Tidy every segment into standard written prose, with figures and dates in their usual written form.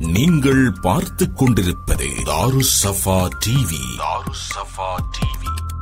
நீங்கள் பார்த்துக் கொண்டிருப்பது தாருஸ்ஸஃபா டிவி. தாருஸ்ஸஃபா டிவி.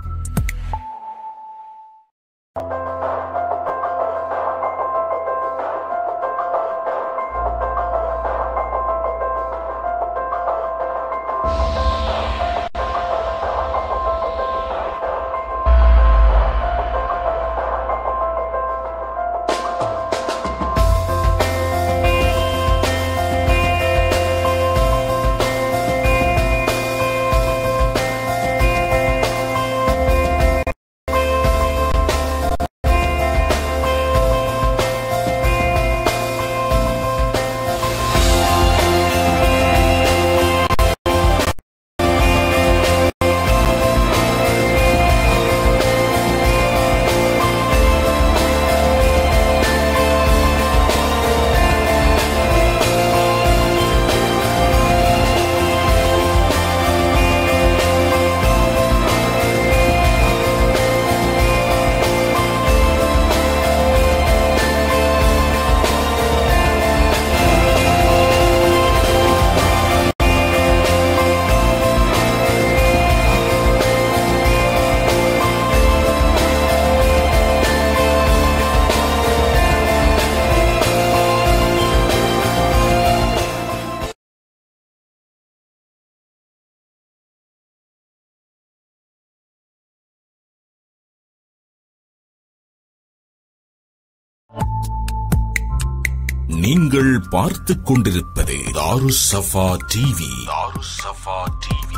நீங்கள் பார்த்துக் கொண்டிருப்பது தாருஸ்ஸஃபா டிவி. தாருஸ்ஸஃபா டிவி.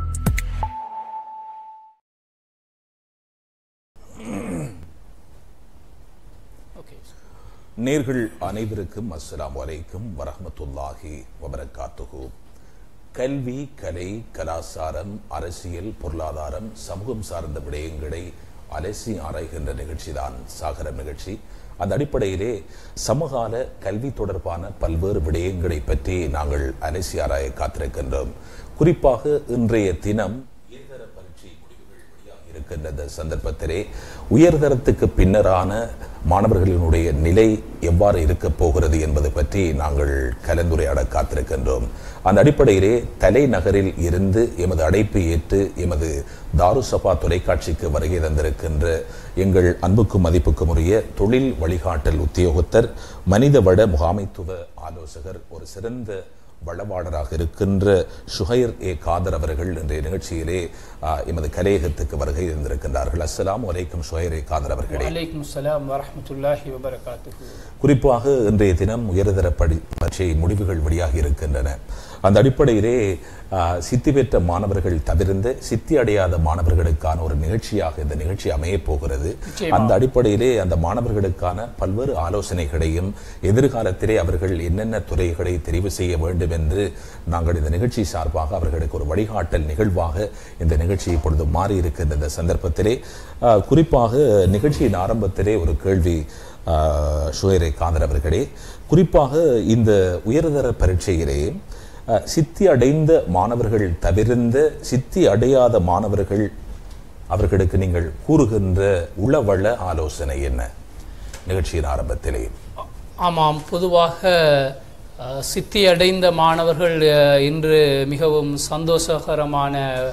நேர்கள் அனைவருக்கும் அஸ்ஸலாமு அலைக்கும் வரஹ்மத்துல்லாஹி வபரகாத்துஹு. கல்வி, கலை, கலாசாரம், அரசியல், பொருளாதாரம், சமூகம் சார்ந்த விடயங்களை அலசி ஆராய்கின்ற நிகழ்ச்சிதான் சாகரம் நிகழ்ச்சி. அந்த அடிப்படையிலே சமகால கல்வி தொடர்பான பல்வேறு விடயங்களை பற்றி நாங்கள் அலசி ஆராய காத்திருக்கின்றோம். குறிப்பாக இன்றைய தினம் உயர்தர பரீட்சை முடிவுகள் வெளியாக இருக்கின்ற சந்தர்ப்பத்திலே உயர்தரத்துக்கு பின்னரான மாணவர்களினுடைய நிலை எவ்வாறு இருக்கப் போகிறது என்பது பற்றி நாங்கள் கலந்துரையாட காத்திருக்கின்றோம். அந்த அடிப்படையிலே தலைநகரில் இருந்து எமது அழைப்பு ஏற்று எமது தாருஸ்ஸஃபா தொலைக்காட்சிக்கு வருகை தந்திருக்கின்ற எங்கள் அன்புக்கும் மதிப்புக்கும் உரிய தொழில் வழிகாட்டல் உத்தியோகத்தர், மனிதவள முகாமைத்துவ ஆலோசகர், ஒரு சிறந்த வளவாளராக இருக்கின்ற ஷுஹைர் ஏ காதர் அவர்கள் இன்றைய நிகழ்ச்சியிலே எமது கலையகத்துக்கு வருகை இருந்திருக்கின்றார்கள். அஸ்ஸலாமு அலைக்கும் ஷுஹைர் ஏ காதர் அவர்களே. வலைக்கும் ஸலாம் வரஹ்மத்துல்லாஹி வபரகாத்துஹு. குறிப்பாக இன்றைய தினம் உயர்தர பரீட்சை முடிவுகள் வெளியாக இருக்கின்றன. அந்த அடிப்படையிலே சித்தி பெற்ற மாணவர்கள் தவிர்ந்த சித்தி அடையாத மாணவர்களுக்கான ஒரு நிகழ்ச்சியாக இந்த நிகழ்ச்சி அமையப் போகிறது. அந்த அடிப்படையிலே அந்த மாணவர்களுக்கான பல்வேறு ஆலோசனைகளையும் எதிர்காலத்திலே அவர்கள் என்னென்ன துறைகளை தெரிவு செய்ய வேண்டும் என்று நாங்கள் இந்த நிகழ்ச்சி சார்பாக அவர்களுக்கு ஒரு வழிகாட்டல் நிகழ்வாக இந்த நிகழ்ச்சி இப்பொழுது மாறி இருக்கின்ற இந்த சந்தர்ப்பத்திலே குறிப்பாக நிகழ்ச்சியின் ஆரம்பத்திலே ஒரு கேள்வி ஷுஹைர் ஏ காதர் அவர்களே, குறிப்பாக இந்த உயர்தர பரீட்சையிலே சித்தி அடைந்த மாணவர்கள் தவிர்ந்த சித்தி அடையாத மாணவர்கள் அவர்களுக்கு நீங்கள் கூறுகின்ற உளவள ஆலோசனை என்ன நிகழ்ச்சியின் ஆரம்பத்திலே? ஆமாம், பொதுவாக சித்தி அடைந்த மாணவர்கள் இன்று மிகவும் சந்தோஷகரமான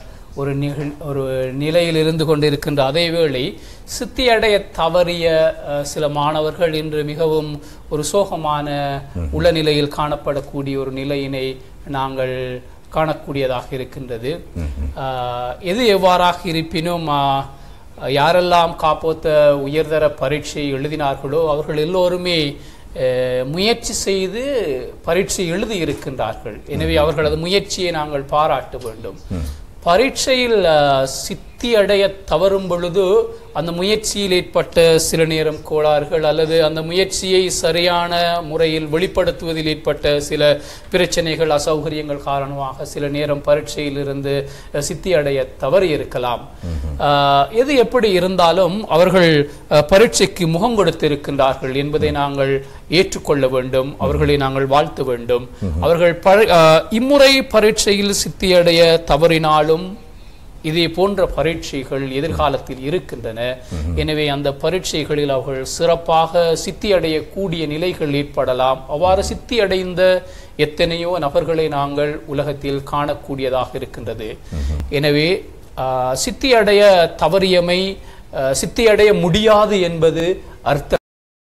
ஒரு நிலையில் இருந்து கொண்டிருக்கின்ற அதேவேளை சித்தியடைய தவறிய சில மாணவர்கள் இன்று மிகவும் ஒரு சோகமான உளநிலையில் காணப்படக்கூடிய ஒரு நிலையினை நாங்கள் காணக்கூடியதாக இருக்கின்றது. எது எவ்வாறாக இருப்பினும் யாரெல்லாம் காப்போத்த உயர்தர பரீட்சை எழுதினார்களோ அவர்கள் எல்லோருமே முயற்சி செய்து பரீட்சை எழுதி இருக்கின்றார்கள். எனவே அவர்களது முயற்சியை நாங்கள் பாராட்ட வேண்டும். பரீட்சையில் சித்தி அடைய தவறும் பொழுது அந்த முயற்சியில் ஏற்பட்ட சில நேரம் கோளாறுகள் அல்லது அந்த முயற்சியை சரியான முறையில் வெளிப்படுத்துவதில் ஏற்பட்ட சில பிரச்சனைகள், அசௌகரியங்கள் காரணமாக சில நேரம் பரீட்சையில் இருந்து சித்தி அடைய தவறி இருக்கலாம். எது எப்படி இருந்தாலும் அவர்கள் பரீட்சைக்கு முகம் கொடுத்திருக்கின்றார்கள் என்பதை நாங்கள் ஏற்றுக்கொள்ள வேண்டும். அவர்களை நாங்கள் வாழ்த்த வேண்டும். அவர்கள் இம்முறை பரீட்சையில் சித்தியடைய தவறினாலும் இதே போன்ற பரீட்சைகள் எதிர்காலத்தில் இருக்கின்றன. எனவே அந்த பரீட்சைகளில் அவர்கள் சிறப்பாக சித்தி அடையக்கூடிய நிலைகள் ஏற்படலாம். அவ்வாறு சித்தி அடைந்த எத்தனையோ நபர்களை நாங்கள் உலகத்தில் காணக்கூடியதாக இருக்கின்றது. எனவே சித்தி அடைய தவறியமை சித்தி அடைய முடியாது என்பது அர்த்தம்.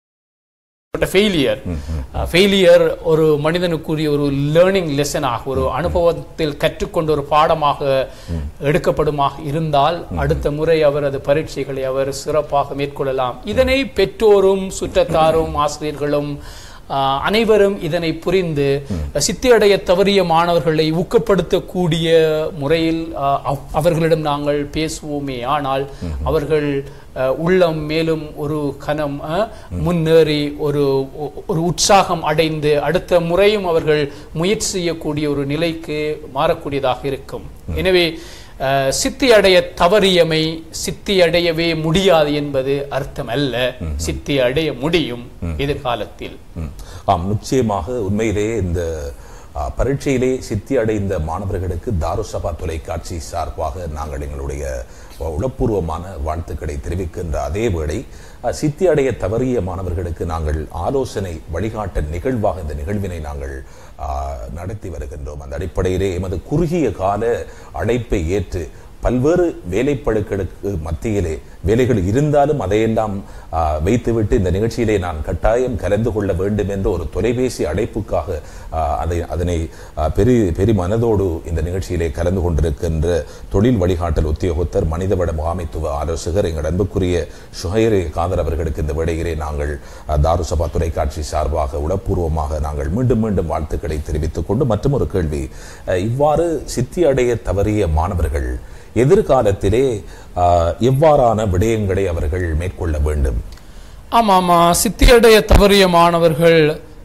ஃபெயிலியர் ஒரு மனிதனுக்குரிய ஒரு லேர்னிங் லெசனாக, ஒரு அனுபவத்தில் கற்றுக்கொண்ட ஒரு பாடமாக எடுக்கப்படுமாக இருந்தால் அடுத்த முறை அவர் அது பரீட்சைகளை அவர் சிறப்பாக மேற்கொள்ளலாம். இதனை பெற்றோரும் சுற்றத்தாரும் ஆசிரியர்களும் அனைவரும் இதனை புரிந்து சித்தியடைய தவறிய மாணவர்களை ஊக்கப்படுத்தக்கூடிய முறையில் அவர்களிடம் நாங்கள் பேசுவோமே ஆனால் அவர்கள் உள்ளம் மேலும் ஒரு கணம் முன்னேறி ஒரு உற்சாகம் அடைந்து அடுத்த முறையும் அவர்கள் முயற்சி செய்யக்கூடிய ஒரு நிலைக்கு மாறக்கூடியதாக இருக்கும். எனவே சித்தி அடைய தவறியமை சித்தி அடையவே முடியாது என்பது அர்த்தம் அல்ல. சித்தி அடைய முடியும் எதிர்காலத்தில். நிச்சயமாக உண்மையிலே இந்த பரீட்சையிலே சித்தி அடைந்த மாணவர்களுக்கு தாருசபா தொலைக்காட்சி சார்பாக நாங்கள் எங்களுடைய உளப்பூர்வமான வாழ்த்துக்களை தெரிவிக்கின்ற அதே வேளை சித்தி அடைய தவறிய மாணவர்களுக்கு நாங்கள் ஆலோசனை வழிகாட்ட நிகழ்வாக இந்த நிகழ்வினை நாங்கள் நடத்தி வருகின்றோம். அந்த அடிப்படையிலே எமது குறுகிய கால அழைப்பை ஏற்று பல்வேறு வேலைப்பழுக்களுக்கு மத்தியிலே வேலைகள் இருந்தாலும் அதையெல்லாம் வைத்துவிட்டு இந்த நிகழ்ச்சியிலே நான் கட்டாயம் கலந்து கொள்ள வேண்டும் என்ற ஒரு தொலைபேசி அழைப்புக்காக அதனை பெரிய மனதோடு இந்த நிகழ்ச்சியிலே கலந்து கொண்டிருக்கின்ற தொழில் வழிகாட்டல் உத்தியோகத்தர் மனிதவள முகாமைத்துவ ஆலோசகர் எங்கள் அன்புக்குரிய ஷுஹைர் காதர் அவர்களுக்கு இந்த வேளையிலே நாங்கள் தாருசபா தொலைக்காட்சி சார்பாக உளப்பூர்வமாக நாங்கள் மீண்டும் மீண்டும் வாழ்த்துக்களை தெரிவித்துக் கொண்டு மற்றும் ஒரு கேள்வி, இவ்வாறு சித்தி அடைய தவறிய மாணவர்கள் எதிர்காலத்திலே எவ்வாறான விடயங்களை அவர்கள் மேற்கொள்ள வேண்டும்? ஆமாமா, சித்தியடைய தவறிய மாணவர்கள்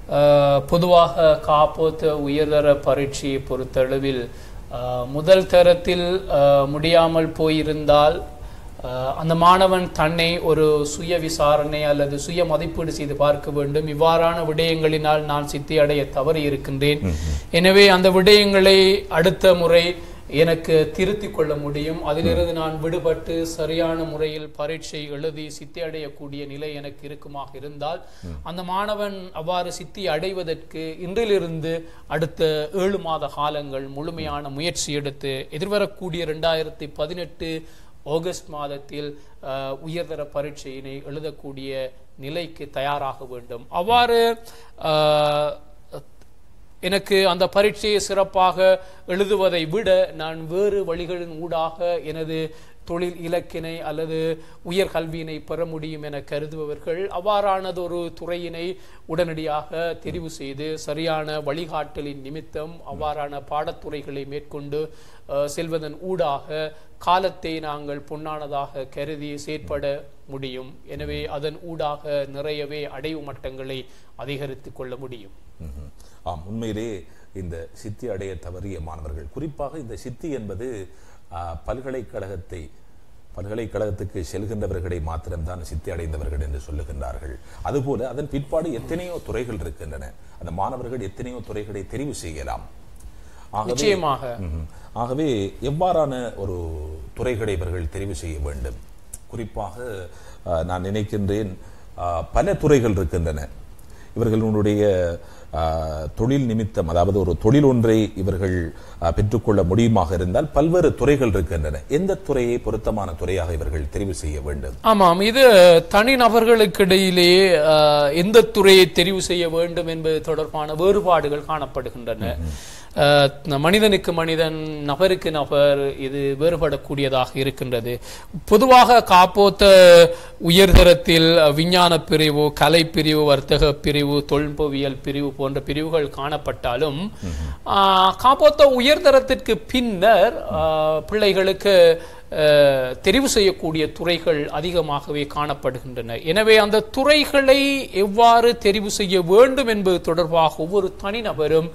பொதுவாக காப்போத்த உயர்தர பரீட்சையை பொறுத்தளவில் முதல் தரத்தில் முடியாமல் போயிருந்தால் அந்த மாணவன் தன்னை ஒரு சுய விசாரணை அல்லது சுய மதிப்பீடு செய்து பார்க்க வேண்டும். இவ்வாறான விடயங்களினால் நான் சித்தி அடைய தவறி இருக்கின்றேன், எனவே அந்த விடயங்களை அடுத்த முறை எனக்கு திருத்திக் கொள்ள முடியும், அதிலிருந்து நான் விடுபட்டு சரியான முறையில் பரீட்சை எழுதி சித்தி அடையக்கூடிய நிலை எனக்கு இருக்குமாக இருந்தால் அந்த மாணவன் அவ்வாறு சித்தி அடைவதற்கு இன்றிலிருந்து அடுத்த 7 மாத காலங்கள் முழுமையான முயற்சி எடுத்து எதிர்வரக்கூடிய 2018 ஆகஸ்ட் மாதத்தில் உயர்தர பரீட்சையினை எழுதக்கூடிய நிலைக்கு தயாராக வேண்டும். அவ்வாறு எனக்கு அந்த பரீட்சையை சிறப்பாக எழுதுவதை விட நான் வேறு வழிகளின் ஊடாக எனது தொழில் இலக்கினை அல்லது உயர் கல்வியினை பெற முடியும் என கருதுபவர்கள் அவ்வாறானது ஒரு துறையினை உடனடியாக தெரிவு செய்து சரியான வழிகாட்டலின் நிமித்தம் அவ்வாறான பாடத்துறைகளை மேற்கொண்டு செல்வதன் ஊடாக காலத்தை நாங்கள் பொன்னானதாக கருதி செயற்பட முடியும். எனவே அதன் ஊடாக நிறையவே அடைவு மட்டங்களை அதிகரித்துக் கொள்ள முடியும். உண்மையிலே இந்த சித்தி அடைய தவறிய மாணவர்கள், குறிப்பாக இந்த சித்தி என்பது பல்கலைக்கழகத்துக்கு செல்கின்றவர்களை மாத்திரம்தான் சித்தி அடைந்தவர்கள் என்று சொல்லுகின்றார்கள். அதுபோல அதன் பிற்பாடு எத்தனையோ துறைகள் இருக்கின்றன, அந்த மாணவர்கள் எத்தனையோ துறைகளை தெரிவு செய்யலாம். ஆகவே எவ்வாறான ஒரு துறைகளை இவர்கள் தெரிவு செய்ய வேண்டும்? குறிப்பாக நான் நினைக்கின்றேன் பல துறைகள் இருக்கின்றன. இவர்களுடைய தொழில் நிமித்தம், அதாவது ஒரு தொழில் ஒன்றை இவர்கள் பெற்றுக்கொள்ள முடியுமாக இருந்தால் பல்வேறு துறைகள் இருக்கின்றன. எந்த துறையை பொருத்தமான துறையாக இவர்கள் தெரிவு செய்ய வேண்டும்? ஆமாம், இது தனி நபர்களுக்கு இடையிலேயே எந்த துறையை தெரிவு செய்ய வேண்டும் என்பது தொடர்பான வேறுபாடுகள் காணப்படுகின்றன. மனிதனுக்கு மனிதன், நபருக்கு நபர் இது வேறுபடக்கூடியதாக இருக்கின்றது. பொதுவாக காப்போத்த உயர்தரத்தில் விஞ்ஞான பிரிவு, கலை பிரிவு, வர்த்தக பிரிவு, தொழில்நுட்பவியல் பிரிவு போன்ற பிரிவுகள் காணப்பட்டாலும் காப்போத்த உயர்தரத்திற்கு பின்னர் பிள்ளைகளுக்கு தெரிவு செய்யக்கூடிய துறைகள் அதிகமாகவே காணப்படுகின்றன. எனவே அந்த துறைகளை எவ்வாறு தெரிவு செய்ய வேண்டும் என்பது தொடர்பாக ஒவ்வொரு தனிநபரும்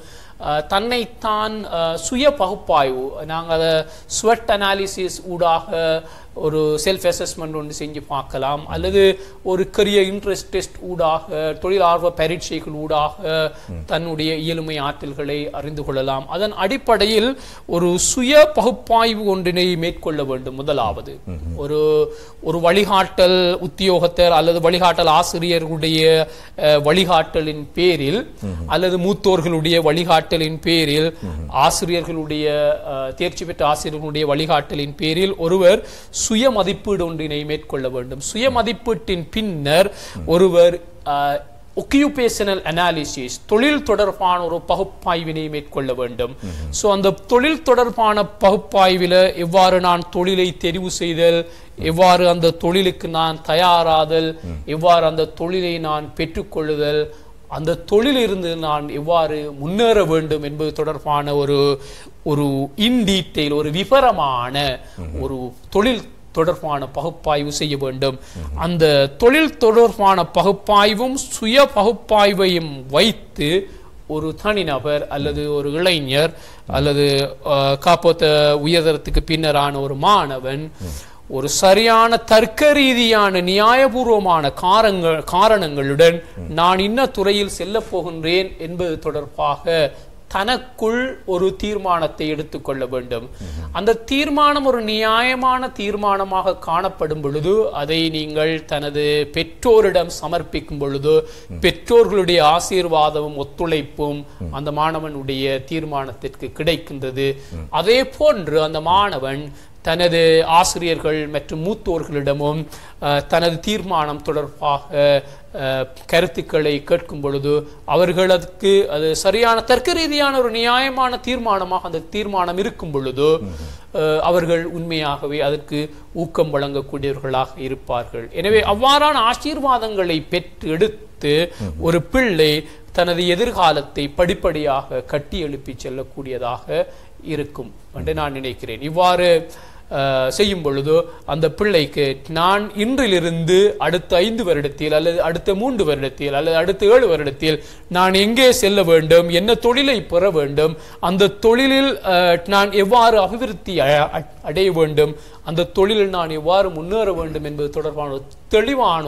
தன்னைத்தான் சுய பகுப்பாய்வு, நாங்கள் அதை ஸ்வெட் அனாலிசிஸ் ஊடாக ஒரு செல்ஃப் அசஸ்மெண்ட் ஒன்று செஞ்சு பார்க்கலாம், அல்லது ஒரு கரியர் இன்ட்ரெஸ்ட் டெஸ்ட் ஊடாக, தொழில் ஆர்வ பரீட்சைகள் ஊடாக தன்னுடைய இயலுமை ஆற்றல்களை அறிந்து கொள்ளலாம். அதன் அடிப்படையில் ஒரு சுய பகுப்பாய்வு ஒன்றினை மேற்கொள்ள வேண்டும். முதலாவது ஒரு வழிகாட்டல் உத்தியோகத்தர் அல்லது வழிகாட்டல் ஆசிரியர்களுடைய வழிகாட்டலின் பேரில் அல்லது மூத்தோர்களுடைய வழிகாட்டலின் பேரில், ஆசிரியர்களுடைய தேர்ச்சி பெற்ற ஆசிரியர்களுடைய வழிகாட்டலின் பேரில் ஒருவர் சுய மதிப்பீடு ஒன்றினை மேற்கொள்ள வேண்டும். சுய மதிப்பீட்டின் பின்னர் ஒருவர் ஒக்கியூபேஷனல் அனாலிசிஸ், தொழில் தொடர்பான ஒரு பகுப்பாய்வினை மேற்கொள்ள வேண்டும். ஸோ அந்த தொழில் தொடர்பான பகுப்பாய்வில் எவ்வாறு நான் தொழிலை தெரிவு செய்தல், எவ்வாறு அந்த தொழிலுக்கு நான் தயாராதல், எவ்வாறு அந்த தொழிலை நான் பெற்றுக்கொள்ளுதல், அந்த தொழிலிருந்து நான் எவ்வாறு முன்னேற வேண்டும் என்பது தொடர்பான ஒரு இன் டீட்டெயில், ஒரு விவரமான ஒரு தொழில் தொடர்பான பகுப்பாய்வு செய்ய வேண்டும். அந்த தொழில் தொடர்பான பகுப்பாய்வும் சுய பகுப்பாய்வையும் வைத்து ஒரு தனிநபர் அல்லது ஒரு இளைஞர் அல்லது காப்போத்த உயர்தரத்துக்கு பின்னரான ஒரு மாணவன் ஒரு சரியான தர்க்க ரீதியான நியாயபூர்வமான காரணங்களுடன் நான் இன்ன துறையில் செல்ல போகின்றேன் என்பது தொடர்பாக தனக்குள் ஒரு தீர்மானத்தை எடுத்துக்கொள்ள வேண்டும். அந்த தீர்மானம் ஒரு நியாயமான தீர்மானமாக காணப்படும் பொழுது அதை நீங்கள் தனது பெற்றோரிடம் சமர்ப்பிக்கும் பொழுது பெற்றோர்களுடைய ஆசீர்வாதமும் ஒத்துழைப்பும் அந்த மாணவனுடைய தீர்மானத்திற்கு கிடைக்கின்றது. அதே போன்று அந்த மாணவன் தனது ஆசிரியர்கள் மற்றும் மூத்தோர்களிடமும் தனது தீர்மானம் தொடர்பாக கருத்துக்களை கேட்கும் பொழுது அவர்களுக்கு அது சரியான தர்க்க ரீதியான ஒரு நியாயமான தீர்மானமாக அந்த தீர்மானம் இருக்கும் பொழுது அவர்கள் உண்மையாகவே அதற்கு ஊக்கம் வழங்கக்கூடியவர்களாக இருப்பார்கள். எனவே அவ்வாறான ஆசீர்வாதங்களை பெற்று எடுத்து ஒரு பிள்ளை தனது எதிர்காலத்தை படிப்படியாக கட்டி எழுப்பி செல்லக்கூடியதாக இருக்கும் என்று நான் நினைக்கிறேன். இவ்வாறு செய்யும் பொழுது அந்த பிள்ளைக்கு நான் இன்றிலிருந்து அடுத்த 5 வருடத்தில் அல்லது அடுத்த 3 வருடத்தில் அல்லது அடுத்த 7 வருடத்தில் நான் எங்கே செல்ல வேண்டும், என்ன தொழிலை பெற வேண்டும், அந்த தொழிலில் நான் எவ்வாறு அபிவிருத்தி அடைய வேண்டும், அந்த தொழிலில் நான் எவ்வாறு முன்னேற வேண்டும் என்பது தொடர்பான தெளிவான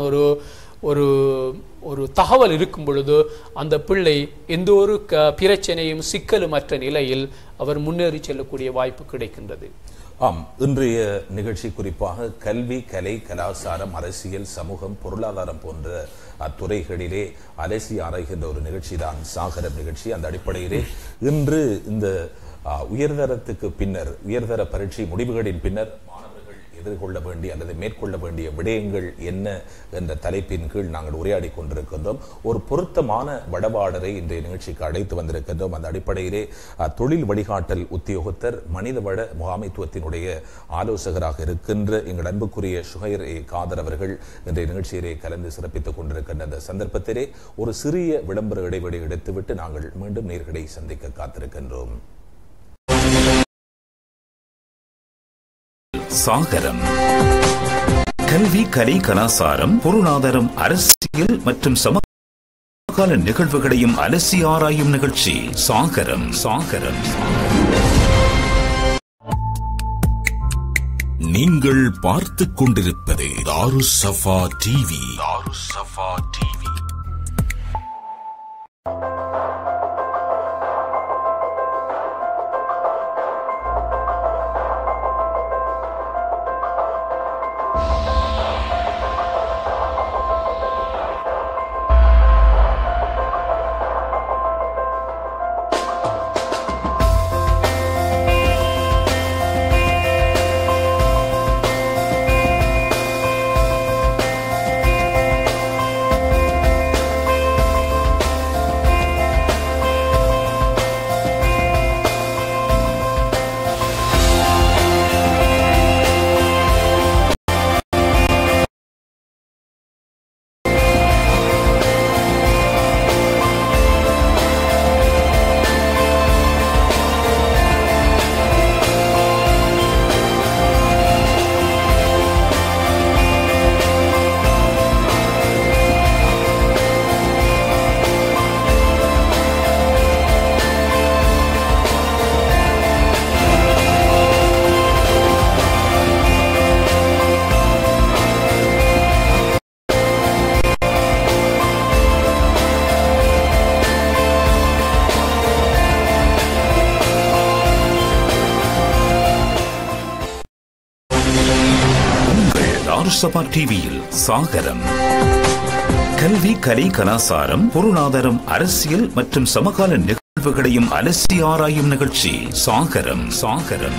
ஒரு தகவல் இருக்கும் பொழுது அந்த பிள்ளை எந்த ஒரு பிரச்சனையும் சிக்கலுமற்ற நிலையில் அவர் முன்னேறி செல்லக்கூடிய வாய்ப்பு கிடைக்கின்றது. ஆம், இன்றைய நிகழ்ச்சி குறிப்பாக கல்வி, கலை, கலாச்சாரம், அரசியல், சமூகம், பொருளாதாரம் போன்ற அத்துறைகளிலே அலசி ஆராய்கின்ற ஒரு நிகழ்ச்சி தான் சாகரம் நிகழ்ச்சி. அந்த அடிப்படையிலே இன்று இந்த உயர்தரத்துக்கு பின்னர், உயர்தர பரீட்சை முடிவுகளின் பின்னர் எதிர்கொள்ள வேண்டிய அல்லது மேற்கொள்ள வேண்டிய விடயங்கள் என்ன என்ற தலைப்பின் கீழ் நாங்கள் உரையாடி கொண்டிருக்கின்றோம். ஒரு பொருத்தமான வடபாடரை இன்றைய நிகழ்ச்சிக்கு அழைத்து வந்திருக்கின்றோம். அந்த அடிப்படையிலே தொழில் வழிகாட்டல் உத்தியோகத்தர், மனிதவள முகாமைத்துவத்தினுடைய ஆலோசகராக இருக்கின்ற எங்கள் அன்புக்குரிய சுஹைர் காதர் அவர்கள் இன்றைய நிகழ்ச்சியிலே கலந்து சிறப்பித்துக் கொண்டிருக்கின்ற அந்த சந்தர்ப்பத்திலே ஒரு சிறிய விளம்பர இடைவெளி எடுத்துவிட்டு நாங்கள் மீண்டும் நேர்களை சந்திக்க காத்திருக்கின்றோம். சாகரம் கல்வி, கலை, கலாச்சாரம், பொருளாதாரம், அரசியல் மற்றும் சமகால நிகழ்வுகளையும் அலசி ஆராயும் நிகழ்ச்சி சாகரம். சாகரம் நீங்கள் பார்த்துக் கொண்டிருப்பது Darussafa TV. Darussafa TV. Darussafa டிவியில் சாகரம். கல்வி, கலை, கலாசாரம், பொருளாதாரம், அரசியல் மற்றும் சமகால நிகழ்வுகளையும் அலசி ஆராயும் நிகழ்ச்சி சாகரம். சாகரம்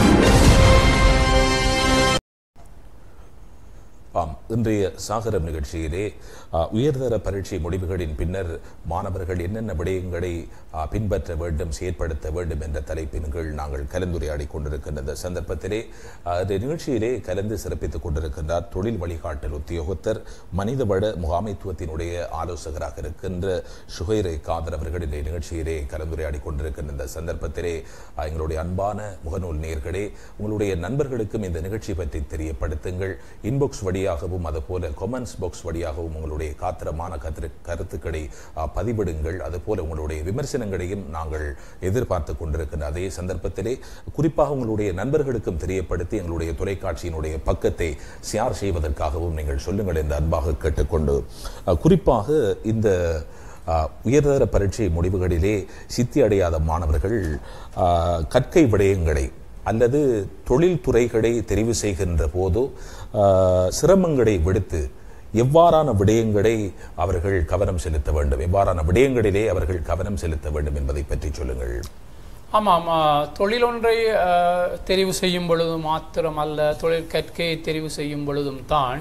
இன்றைய சாகரம் நிகழ்ச்சியிலே உயர்தர பரீட்சை முடிவுகளின் பின்னர் மாணவர்கள் என்னென்ன விடயங்களை பின்பற்ற வேண்டும், செயற்படுத்த வேண்டும் என்ற தலைப்பின் கீழ் நாங்கள் கலந்துரையாடி கொண்டிருக்கின்ற இந்த சந்தர்ப்பத்திலே இந்த நிகழ்ச்சியிலே கலந்து சிறப்பித்துக் கொண்டிருக்கின்றார் தொழில் வழிகாட்டல் உத்தியோகத்தர், மனிதவள முகாமைத்துவத்தினுடைய ஆலோசகராக இருக்கின்ற ஷுஹைர் காதர் அவர்கள் இந்த நிகழ்ச்சியிலே கலந்துரையாடி கொண்டிருக்கின்ற இந்த சந்தர்ப்பத்திலே எங்களுடைய அன்பான முகநூல் நேயர்களே, உங்களுடைய நண்பர்களுக்கும் இந்த நிகழ்ச்சி பற்றி தெரியப்படுத்துங்கள். இன்பாக்ஸ் வழியாகவும் அதுபோல கமெண்ட்ஸ் பாக்ஸ் வழியாகவும் உங்களுடைய காத்திரமான கருத்துக்களை பதிவிடுங்கள். அதுபோல உங்களுடைய விமர்சனங்களையும் நாங்கள் எதிர்பார்த்து கொண்டிருக்கின்ற அதே சந்தர்ப்பத்திலே குறிப்பாக உங்களுடைய நண்பர்களுக்கும் தெரியப்படுத்தி எங்களுடைய தொலைக்காட்சியினுடைய பக்கத்தை ஷேர் செய்வதற்காகவும் நீங்கள் சொல்லுங்கள் என்று அன்பாக கேட்டுக்கொண்டு, குறிப்பாக இந்த உயர்தர பரீட்சை முடிவுகளிலே சித்தி அடையாத மாணவர்கள் கற்கை விடயங்களை அல்லது தொழில் துறைகளை தெரிவு செய்கின்ற போதோ சிரமங்களை விடுத்து எவ்வாறான விடயங்களை அவர்கள் கவனம் செலுத்த வேண்டும், எவ்வாறான விடயங்களிலே அவர்கள் கவனம் செலுத்த வேண்டும் என்பதை பற்றி சொல்லுங்கள். ஆமாம், தொழில் ஒன்றை தெரிவு செய்யும் பொழுதும் மாத்திரம் அல்ல, தொழில் கற்கையை தெரிவு செய்யும் பொழுதும் தான்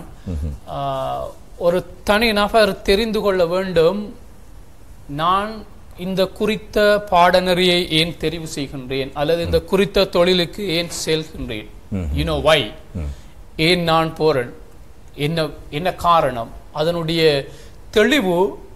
ஒரு தனி நபர் தெரிந்து கொள்ள வேண்டும், நான் இந்த குறித்த பாடநெறியை ஏன் தெரிவு செய்கின்றேன் அல்லது இந்த குறித்த தொழிலுக்கு ஏன் செல்கின்றேன், வை, ஏன் நான் போறேன், என்ன காரணம், அதனுடைய தெளிவு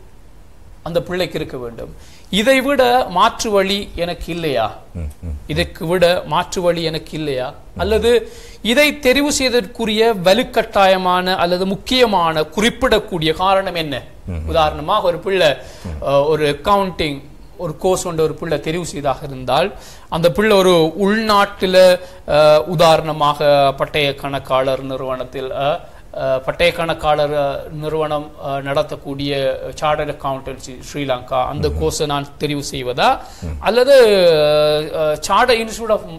அந்த பிள்ளைக்கு இருக்க வேண்டும். இதை விட மாற்று வழி எனக்கு இல்லையா, இதற்கு விட மாற்று வழி எனக்கு இல்லையா, அல்லது இதை தெரிவு செய்வதற்குரிய வலுக்கட்டாயமான அல்லது முக்கியமான குறிப்பிடக்கூடிய காரணம் என்ன. உதாரணமாக ஒரு பிள்ளை ஒரு அக்கவுண்டிங் ஒரு கோர்ஸ் கொண்ட ஒரு பிள்ளை தெரிவு செய்தாக இருந்தால் அந்த பிள்ளை ஒரு உள்நாட்டில் உதாரணமாக பட்டய கணக்காளர் நிறுவனத்தில் பட்டய கணக்காளர் நிறுவனம் நடத்தக்கூடிய சார்ட்டர்ட் அக்கவுண்டன்சி ஸ்ரீலங்கா அந்த கோர்ஸை நான் தெரிவு செய்வதா, அல்லது chartered institute of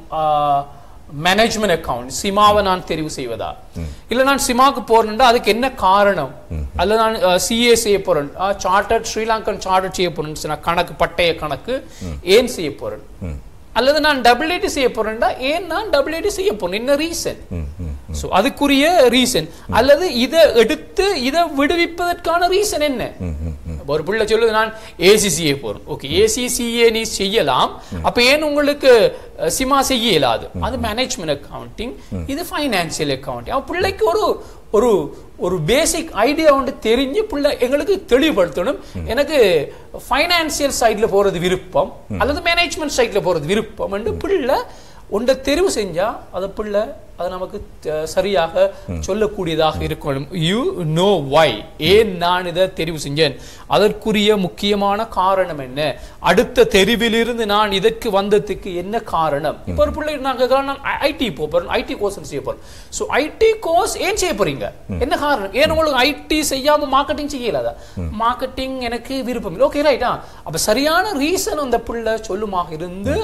management account சிமாவை நான் தெரிவு செய்வதா, இல்ல நான் சிமாவுக்கு போறேன்டா அதுக்கு என்ன காரணம், அல்லது நான் சிஏ செய்ய போறேன், சார்ட்டர்ட் ஸ்ரீலங்கன் சார்ட்டர்ட் செய்ய போறேன், கணக்கு பட்டய கணக்கு ஏன் செய்ய போறேன், அல்லது நான் WIT செய்ய போறேன்டா ஏன் நான் WIT செய்ய போறேன், என்ன ரீசன், சோ அதுக்குரிய ரீசன், அல்லது இதை எடுத்து இதை விடுவிப்பதற்கான ரீசன் என்ன. ஒரு பிள்ளை சொல்லுது நான் ACCA போறேன், ஓகே ACCA நீ செய்யலாம், அப்ப ஏன் உங்களுக்கு சிமா செய்ய இயலாது, அது மேனேஜ்மெண்ட் அக்கவுண்டிங், இது ஃபைனான்சியல் அக்கவுண்டிங். அவன் பிள்ளைக்கு ஒரு ஒரு பேசிக் ஐடியா ஒன்று தெரிஞ்சு பிள்ளை எங்களுக்கு தெளிவுபடுத்தணும், எனக்கு ஃபைனான்சியல் சைட்ல போறது விருப்பம் அல்லது மேனேஜ்மெண்ட் சைட்ல போறது விருப்பம் என்று பிள்ளை ஒன்றை தெரிவு செஞ்சா அதை பிள்ளை அது நமக்கு சரியாக சொல்லக்கூடியதாக இருக்கணும். யூ நோ வை, ஏன் நான் இதை தெரிவு செஞ்சேன், அதற்குரிய முக்கியமான காரணம் என்ன, அடுத்த தெரிவிலிருந்து நான் இதற்கு வந்ததுக்கு என்ன காரணம். இப்போ ஒரு பிள்ளை நான் ஐடி போறேன், ஐடி கோர்ஸ் செய்ய போறேன், ஸோ ஐடி கோர்ஸ் ஏன் செய்ய போறீங்க, என்ன காரணம், ஏன் உங்களுக்கு ஐடி செய்யாம மார்க்கெட்டிங் செய்யலாதா, மார்க்கெட்டிங் எனக்கு விருப்பம் இல்லை, ஓகே ரைட்டா, அப்ப சரியான ரீசன் அந்த பிள்ளை சொல்லுமாக இருந்து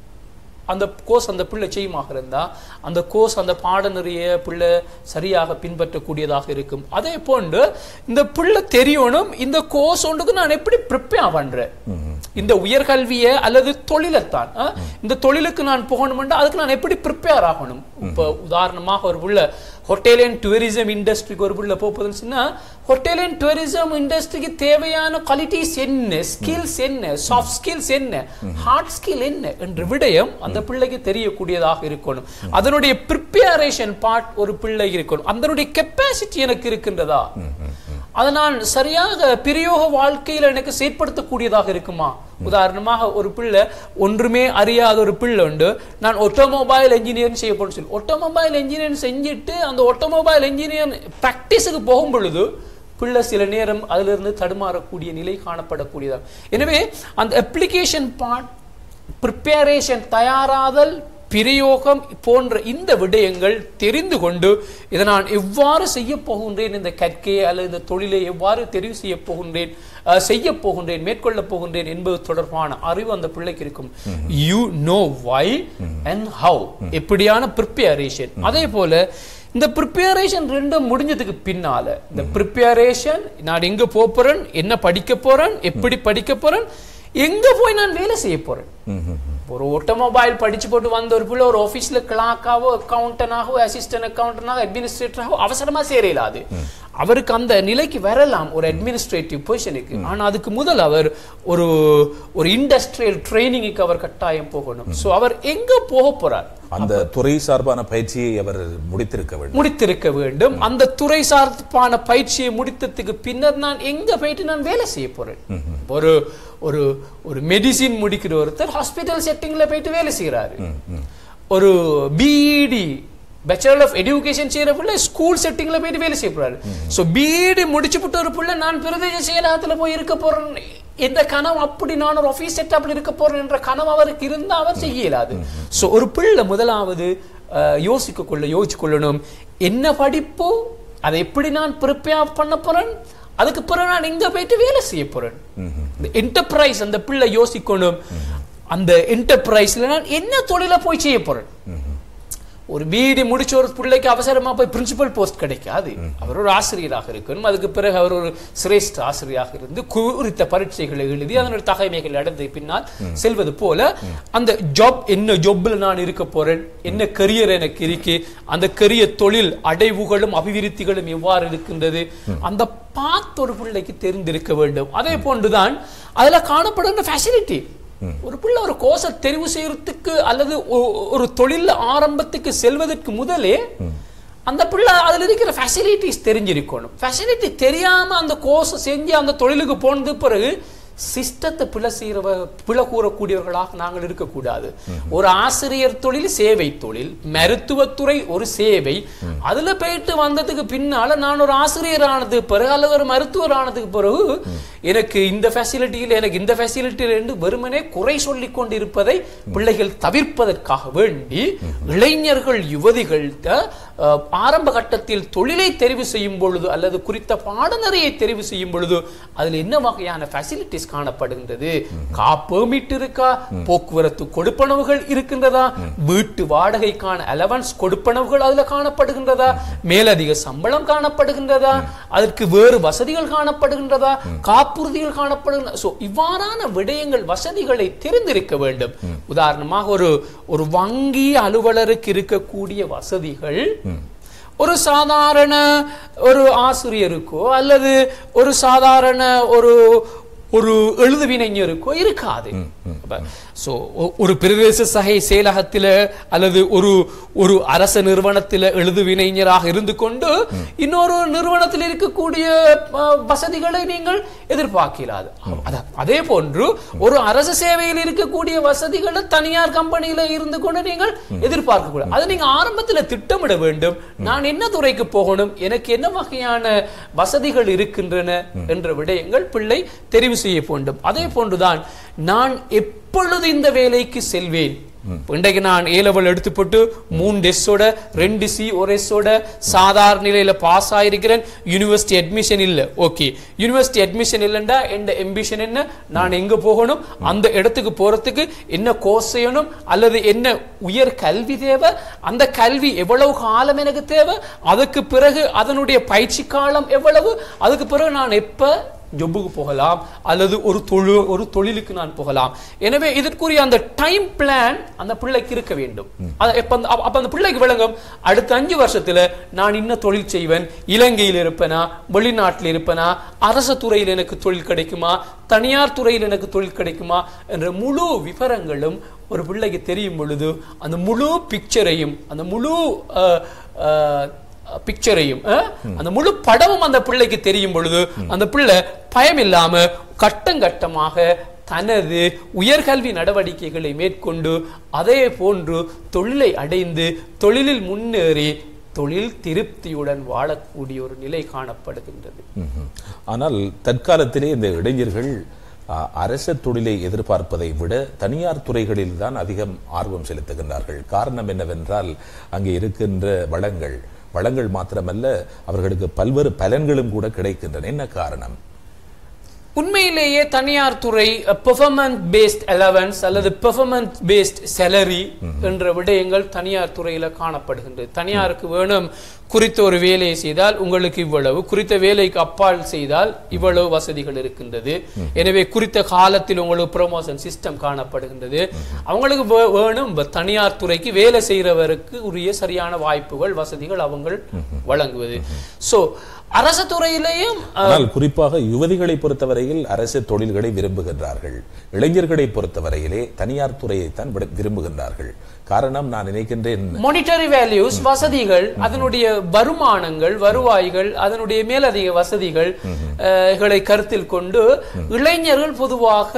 அந்த கோர்ஸ் அந்த பிள்ளை செய்யுமாக இருந்தா அந்த கோர்ஸ் அந்த பாடநெறிய பிள்ளை சரியாக பின்பற்றக்கூடியதாக இருக்கும். அதே போன்று இந்த பிள்ளை தெரியணும் இந்த கோர்ஸ் ஒன்றுக்கு நான் எப்படி ப்ரிப்பேர் பண்றேன், இந்த உயர்கல்வியை அல்லது தொழிலைத்தான் இந்த தொழிலுக்கு நான் போகணும்னா அதுக்கு நான் எப்படி ப்ரிப்பேர் ஆகணும். இப்போ உதாரணமாக ஒரு பிள்ளை ஹோட்டல் அண்ட் டூரிசம் இண்டஸ்ட்ரிக்கு ஒரு பிள்ளை போகுதுன்னு சொன்னா ஹோட்டல் அண்ட் டூரிசம் இண்டஸ்ட்ரிக்கு தேவையான குவாலிட்டிஸ் என்ன, ஸ்கில்ஸ் என்ன, சாஃப்ட் ஸ்கில்ஸ் என்ன, ஹார்ட் ஸ்கில் என்ன என்ற விடயம் அந்த பிள்ளைக்கு தெரியக்கூடியதாக இருக்கணும். அதனுடைய ப்ரிப்பரேஷன் பார்ட் ஒரு பிள்ளை இருக்கணும், அதனுடைய கெப்பாசிட்டி எனக்கு இருக்கின்றதா, அதை நான் சரியாக பிரயோக வாழ்க்கையில் எனக்கு செயற்படுத்தக்கூடியதாக இருக்குமா. உதாரணமாக ஒரு பிள்ளை ஒன்றுமே அறியாத ஒரு பிள்ளை உண்டு, நான் ஆட்டோமொபைல் இன்ஜினியர் செய்ய போறேன்னு சொல்லி ஆட்டோமொபைல் இன்ஜினியர் செஞ்சுட்டு அந்த ஆட்டோமொபைல் இன்ஜினியர் பிராக்டிஸுக்கு போகும் பொழுது பிள்ளை சில நேரம் அதிலிருந்து தடுமாறக்கூடிய நிலை காணப்படக்கூடியதாக. எனவே அந்த அப்ளிகேஷன் பார்ட், ப்ரிப்பரேஷன், தயாராதல், பிரயோகம் போன்ற இந்த விடயங்கள் தெரிந்து கொண்டு இதை நான் எவ்வாறு செய்ய போகின்றேன், இந்த கற்கையை அல்லது இந்த தொழிலை எவ்வாறு தெரிவு செய்ய போகின்றேன், மேற்கொள்ள போகின்றேன் என்பது தொடர்பான அறிவு அந்த பிள்ளைக்கு இருக்கும். You know why and how, எப்படியான ப்ரிப்பரேஷன். அதே போல இந்த ப்ரிப்பரேஷன் ரெண்டும் முடிஞ்சதுக்கு பின்னால இந்த ப்ரிப்பரேஷன், நான் எங்க போறேன், என்ன படிக்க போறேன், எப்படி படிக்க போறேன், எங்க போய் நான் வேலை செய்ய போறேன். ஒரு ஆட்டோமொபைல் படிச்சு போட்டு வந்த ஒரு பிள்ளை ஒரு ஆபீஸ்ல கிளாக்காவோ அக்கௌண்டனாகவோ அசிஸ்டன்ட் அக்கௌண்டனாக அட்மினிஸ்ட்ரேட்டராகவோ அவசரமா சேரலாது. அவருக்கு அந்த நிலைக்கு வரலாம் ஒரு அட்மினிஸ்ட்ரேட்டிவ் பொசிஷனுக்கு. ஆனா அதுக்கு முதல் அவர் ஒரு ஒரு இண்டஸ்ட்ரியல் ட்ரைனிங்க்கு அவர் கட்டாயம் போகணும். சோ அவர் எங்க போக போறார், அந்த துறை சார்பான பயிற்சியை அவர் முடித்திருக்க வேண்டும். அந்த துறை சார்பான பயிற்சியை முடித்ததுக்கு பின்னர் நான் எங்க போயிட்டு நான் வேலை செய்ய போறேன். ஒரு ஒரு ஒரு மெடிசின் முடிக்கிற ஒருத்தர் ஹாஸ்பிட்டல் செட்டிங்ல போயிட்டு வேலை செய்யறாரு. ஒரு பிஇடி பேச்சுலர் ஆஃப் எஜுகேஷன் செய்யற பிள்ளை ஸ்கூல் செட்டிங்ல போயிட்டு வேலை செய்ய போறாரு. சோ பிஇடி முடிச்சுட்டு ஒரு பிள்ளை நான் பிரதேச செயலகத்துல போய் இருக்க போறேன் எந்த கனவு, அப்படி நான் ஒரு ஆபீஸ் செட்டப்ல இருக்க போறேன் என்ற கனவு அவருக்கு இருந்தா அவர் செய்யலாது. சோ ஒரு பிள்ளை முதலாவது யோசிச்சு கொள்ளணும், என்ன படிப்போ அதை எப்படி நான் ப்ரிப்பேர் பண்ண போறேன், அதுக்கு பிறகு நான் எங்க போயிட்டு வேலை செய்ய போறேன். என்டர்பிரைஸ் அந்த பிள்ளை யோசிக்கணும், அந்த என்டர்பிரைஸ்ல நான் என்ன தொழில போய் செய்ய போறேன். ஒரு பிஇடி முடிச்ச ஒரு பிள்ளைக்கு அவசரமா போய் பிரின்சிபல் போஸ்ட் கிடைக்காது. அவர் ஒரு ஆசிரியராக இருக்கணும். அதுக்கு பிறகு அவர் ஒரு சிரேஷ்ட ஆசிரியராக இருந்து குறித்த பரீட்சைகளை எழுதி அதனுடைய தகைமைகள் அடைந்த பின்னால் செல்வது போல அந்த ஜாப், என்ன ஜாப்ல நான் இருக்க போறேன், என்ன கரியர் எனக்கு இருக்கு, அந்த கரியர் தொழில் அடைவுகளும் அபிவிருத்திகளும் எவ்வாறு இருக்கின்றது, அந்த பாத் ஒரு பிள்ளைக்கு தெரிந்திருக்க வேண்டும். அதே போன்றுதான் அதுல காணப்படுகின்ற ஃபெசிலிட்டி. ஒரு பிள்ளை ஒரு கோர்ஸை தெரிவு செய்யறதுக்கு அல்லது ஒரு தொழில் ஆரம்பத்துக்கு செல்வதற்கு முதலே அந்த பிள்ளை அதுல இருக்கிற ஃபெசிலிட்டிஸ் தெரிஞ்சிருக்கணும். ஃபெசிலிட்டி தெரியாம அந்த கோர்ஸ் செஞ்சு அந்த தொழிலுக்கு போனது பிறகு சிஸ்டத்தை பிழை கூறக்கூடியவர்களாக நாங்கள் இருக்கக்கூடாது. ஒரு ஆசிரியர் தொழில் சேவை தொழில், மருத்துவத்துறை ஒரு சேவை, அதுல போயிட்டு வந்ததுக்கு பின்னால நான் ஒரு ஆசிரியர் ஆனதுக்கு பிறகு அல்லது ஒரு மருத்துவர் ஆனதுக்கு பிறகு எனக்கு இந்த ஃபெசிலிட்டியில் எனக்கு இந்த ஃபெசிலிட்டியில் என்று வெறுமனே குறை சொல்லிக் கொண்டிருப்பதை பிள்ளைகள் தவிர்ப்பதற்காக வேண்டி இளைஞர்கள் யுவதிகள் ஆரம்ப கட்டத்தில் தொழிலை தெரிவு செய்யும் பொழுது அல்லது குறித்த பாடநெறியை தெரிவு செய்யும் பொழுது அதுல என்ன வகையான ஃபெசிலிட்டிஸ் காணப்படுகின்றது, பெர்மிட் இருக்கா, போக்குவரத்து கொடுப்பனவுகள் இருக்கின்றதா, வீட்டு வாடகைக்கான அலவன்ஸ் கொடுப்பனவுகள் அதுல காணப்படுகின்றதா, மேலதிக சம்பளம் காணப்படுகின்றதா, அதற்கு வேறு வசதிகள் காணப்படுகின்றதா, காப்புறுதிகள் காணப்படுகின்றன. சோ இவ்வாறான விடயங்கள் வசதிகளை தெரிந்திருக்க வேண்டும். உதாரணமாக ஒரு வங்கி அலுவலருக்கு இருக்கக்கூடிய வசதிகள் ஒரு சாதாரண ஒரு ஆசிரியருக்கோ அல்லது ஒரு சாதாரண ஒரு எழுதுவினைஞருக்கோ இருக்காது. ஒரு பிரதேச சபை செயலகத்தில அல்லது ஒரு அரச நிறுவனத்தில எழுதுவினைஞராக இருந்து கொண்டு இன்னொரு நிறுவனத்தில் இருக்கக்கூடிய வசதிகளை நீங்கள் எதிர்பார்க்கலாது. அதே போன்று ஒரு அரசு சேவையில் இருக்கக்கூடிய வசதிகளை தனியார் கம்பெனியில இருந்து கொண்டு நீங்கள் எதிர்பார்க்க கூடாது. அதை நீங்க ஆரம்பத்தில் திட்டமிட வேண்டும். நான் என்ன துறைக்கு போகணும், எனக்கு என்ன வகையான வசதிகள் இருக்கின்றன என்ற விடயங்கள் பிள்ளை தெரிவு செய்ய வேண்டும். அதே போன்றுதான் நான் எப்பொழுது இந்த வேலைக்கு செல்வேன். இன்றைக்கு நான் A-level எடுத்து போட்டு 3 S-ஓட 2 C 1 S-ஓட சாதாரண நிலையில பாஸ் ஆயிருக்கிறேன். யூனிவர்சிட்டி அட்மிஷன் இல்ல. ஓகே, யூனிவர்சிட்டி அட்மிஷன் இல்லைண்டா என் அம்பிஷன் என்ன, நான் எங்க போகணும், அந்த இடத்துக்கு போறதுக்கு என்ன கோர்ஸ் செய்யணும் அல்லது என்ன உயர் கல்வி தேவை, அந்த கல்வி எவ்வளவு காலம் எனக்கு தேவை, அதுக்கு பிறகு அதனுடைய பயிற்சி காலம் எவ்வளவு, அதுக்கு பிறகு நான் எப்ப ஜொப்புக்கு போகலாம் அல்லது ஒரு தொழிலுக்கு நான் போகலாம். எனவே இதற்குரிய அந்த டைம் பிளான் அந்த பிள்ளைக்கு இருக்க வேண்டும். அப்ப அந்த பிள்ளைக்கு விளங்கும், அடுத்த 5 வருஷத்துல நான் இன்னும் தொழில் செய்வேன், இலங்கையில் இருப்பேனா, வெளிநாட்டில் இருப்பேனா, அரசு துறையில் எனக்கு தொழில் கிடைக்குமா, தனியார் துறையில் எனக்கு தொழில் கிடைக்குமா என்ற முழு விவரங்களும் ஒரு பிள்ளைக்கு தெரியும் பொழுது அந்த முழு பிக்சரையும் அந்த முழு படமும் அந்த பிள்ளைக்கு தெரியும் பொழுது அந்த பிள்ளை பயம் இல்லாம கட்டங்கட்டமாக தனது உயர்கல்வி நடவடிக்கைகளை மேற்கொண்டு அதே போன்று தொழிலை அடைந்து தொழிலில் முன்னேறி தொழில் திருப்தியுடன் வாழக்கூடிய ஒரு நிலை காணப்படுகின்றது. ஆனால் தற்காலத்திலே இந்த இளைஞர்கள் அரச தொழிலை எதிர்பார்ப்பதை விட தனியார் துறைகளில் தான் அதிகம் ஆர்வம் செலுத்துகின்றார்கள். காரணம் என்னவென்றால் அங்கே இருக்கின்ற வளங்கள் மாத்திரமல்ல, அவர்களுக்கு பல்வேறு பலன்களும் கூட கிடைக்கின்றன. என்ன காரணம்? உண்மையிலேயே தனியார் துறை பெர்ஃபார்மன்ஸ் பேஸ்ட் அலவன்ஸ் அல்லது பெர்ஃபார்மன்ஸ் பேஸ்ட் சேலரி என்ற விடயங்கள் தனியார் துறையில காணப்படுகின்றது. தனியாருக்கு வேணும் குறித்த ஒரு வேலையை செய்தால் உங்களுக்கு இவ்வளவு, குறித்த வேலைக்கு அப்பால் செய்தால் இவ்வளவு வசதிகள் இருக்கின்றது. எனவே குறித்த காலத்தில் உங்களுக்கு ப்ரமோஷன் சிஸ்டம் காணப்படுகின்றது. அவங்களுக்கு வேணும் தனியார் துறைக்கு வேலை செய்யறவருக்கு உரிய சரியான வாய்ப்புகள் வசதிகள் அவங்க வழங்குவது. சோ அரசு துறையிலேயும் குறிப்பாக யுவதிகளை பொறுத்தவரையில் அரசு தொழில்களை விரும்புகின்றார்கள். இளைஞர்களை பொறுத்தவரையிலே தனியார் துறையைத்தான் விரும்புகின்றார்கள். காரணம், நான் நினைக்கின்றேன், மானிட்டரி வேல்யூஸ், வசதிகள், அதனுடைய வருமானங்கள், வருவாய்கள், அதனுடைய மேலதிக வசதிகள் கருத்தில் கொண்டு இளைஞர்கள் பொதுவாக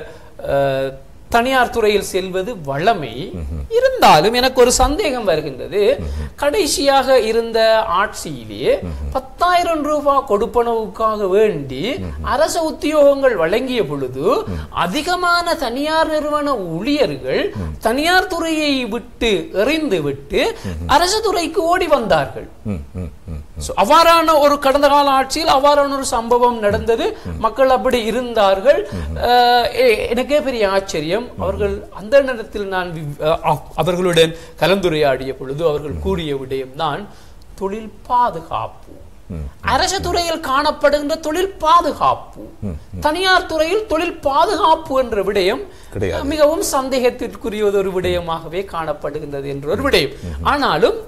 தனியார் துறையில் செல்வது வளமை. இருந்தாலும் எனக்கு ஒரு சந்தேகம் வருகின்றது. கடைசியாக இருந்த ஆட்சியிலே 10,000 ரூபாய் கொடுப்பனவுக்காக வேண்டி அரசு உத்தியோகங்கள் வழங்கிய பொழுது அதிகமான தனியார் நிறுவன ஊழியர்கள் தனியார் துறையை விட்டு எறிந்து விட்டு அரசு துறைக்கு ஓடி வந்தார்கள். அவ்வாறான ஒரு கடந்த கால ஆட்சியில் அவ்வாறான ஒரு சம்பவம் நடந்தது. மக்கள் அப்படி இருந்தார்கள். எனக்கே பெரிய ஆச்சரியம். அவர்கள் அந்த நேரத்தில் நான் அவர்களுடன் கலந்துரையாடிய பொழுது அவர்கள் கூறிய விடயம் தான் தொழில் பாதுகாப்பு. அரசு துறையில் காணப்படுகின்ற தொழில் பாதுகாப்பு, தனியார் துறையில் தொழில் பாதுகாப்பு என்ற விடயம் மிகவும் சந்தேகத்திற்குரிய ஒரு விடயமாகவே காணப்படுகின்றது என்ற ஒரு விடயம். ஆனாலும்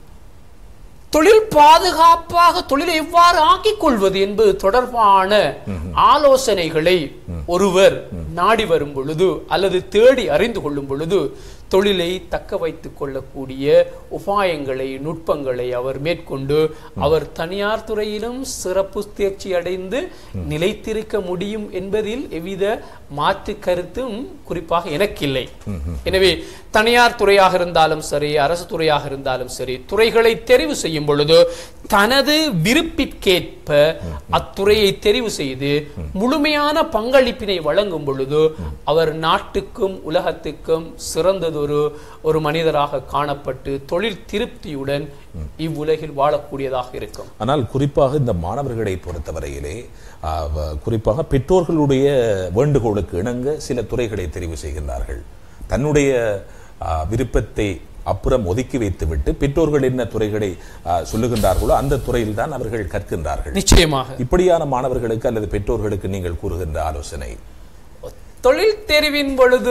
தொழில் பாதுகாப்பாக தொழிலை எவ்வாறு ஆக்கிக் கொள்வது என்பது தொடர்பான ஆலோசனைகளை ஒருவர் நாடி வரும் பொழுது அல்லது தேடி அறிந்து கொள்ளும் பொழுது தொழிலை தக்க வைத்துக் கொள்ளக்கூடிய உபாயங்களை, நுட்பங்களை அவர் மேற்கொண்டு அவர் தனியார் துறையிலும் சிறப்பு தேர்ச்சி அடைந்து நிலைத்திருக்க முடியும் என்பதில் எவ்வித மாற்று கருத்தும் குறிப்பாக எனக்கில்லை. எனவே தனியார் துறையாக இருந்தாலும் சரி, அரசு துறையாக இருந்தாலும் சரி, துறைகளை தெரிவு செய்யும் பொழுது தனது விருப்பிற்கேற்ப அத்துறையை தெரிவு செய்து முழுமையான பங்களிப்பினை வழங்கும் பொழுது அவர் நாட்டுக்கும் உலகத்துக்கும் சிறந்தது ஒரு மனிதராக காணப்பட்டு தொழில் திருப்தியுடன் இவ்வுலகில் வாழக்கூடியதாக இருக்கும். ஆனால் குறிப்பாக இந்த மாணவர்களை பொறுத்தவரையிலே குறிப்பாக பெற்றோர்களுடைய வேண்டுகோளுக்கு இணங்க சில துறைகளை தெரிவு செய்கின்றார்கள். தன்னுடைய விருப்பத்தை அப்புறம் ஒதுக்கி வைத்துவிட்டு பெற்றோர்கள் என்ன துறைகளை சொல்லுகின்றார்களோ அந்த துறையில் தான் அவர்கள் கற்கின்றார்கள். நிச்சயமாக இப்படியான மாணவர்களுக்கு அல்லது பெற்றோர்களுக்கு நீங்கள் கூறுகின்ற ஆலோசனை? தொழில் தெரிவின் பொழுது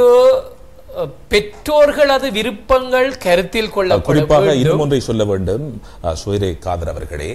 பெற்றோர்களது விருப்பங்கள் கருத்தில் கொள்ள, குறிப்பாக இன்னும் ஒன்றை சொல்ல வேண்டும் சுயரே காதர் அவர்களே,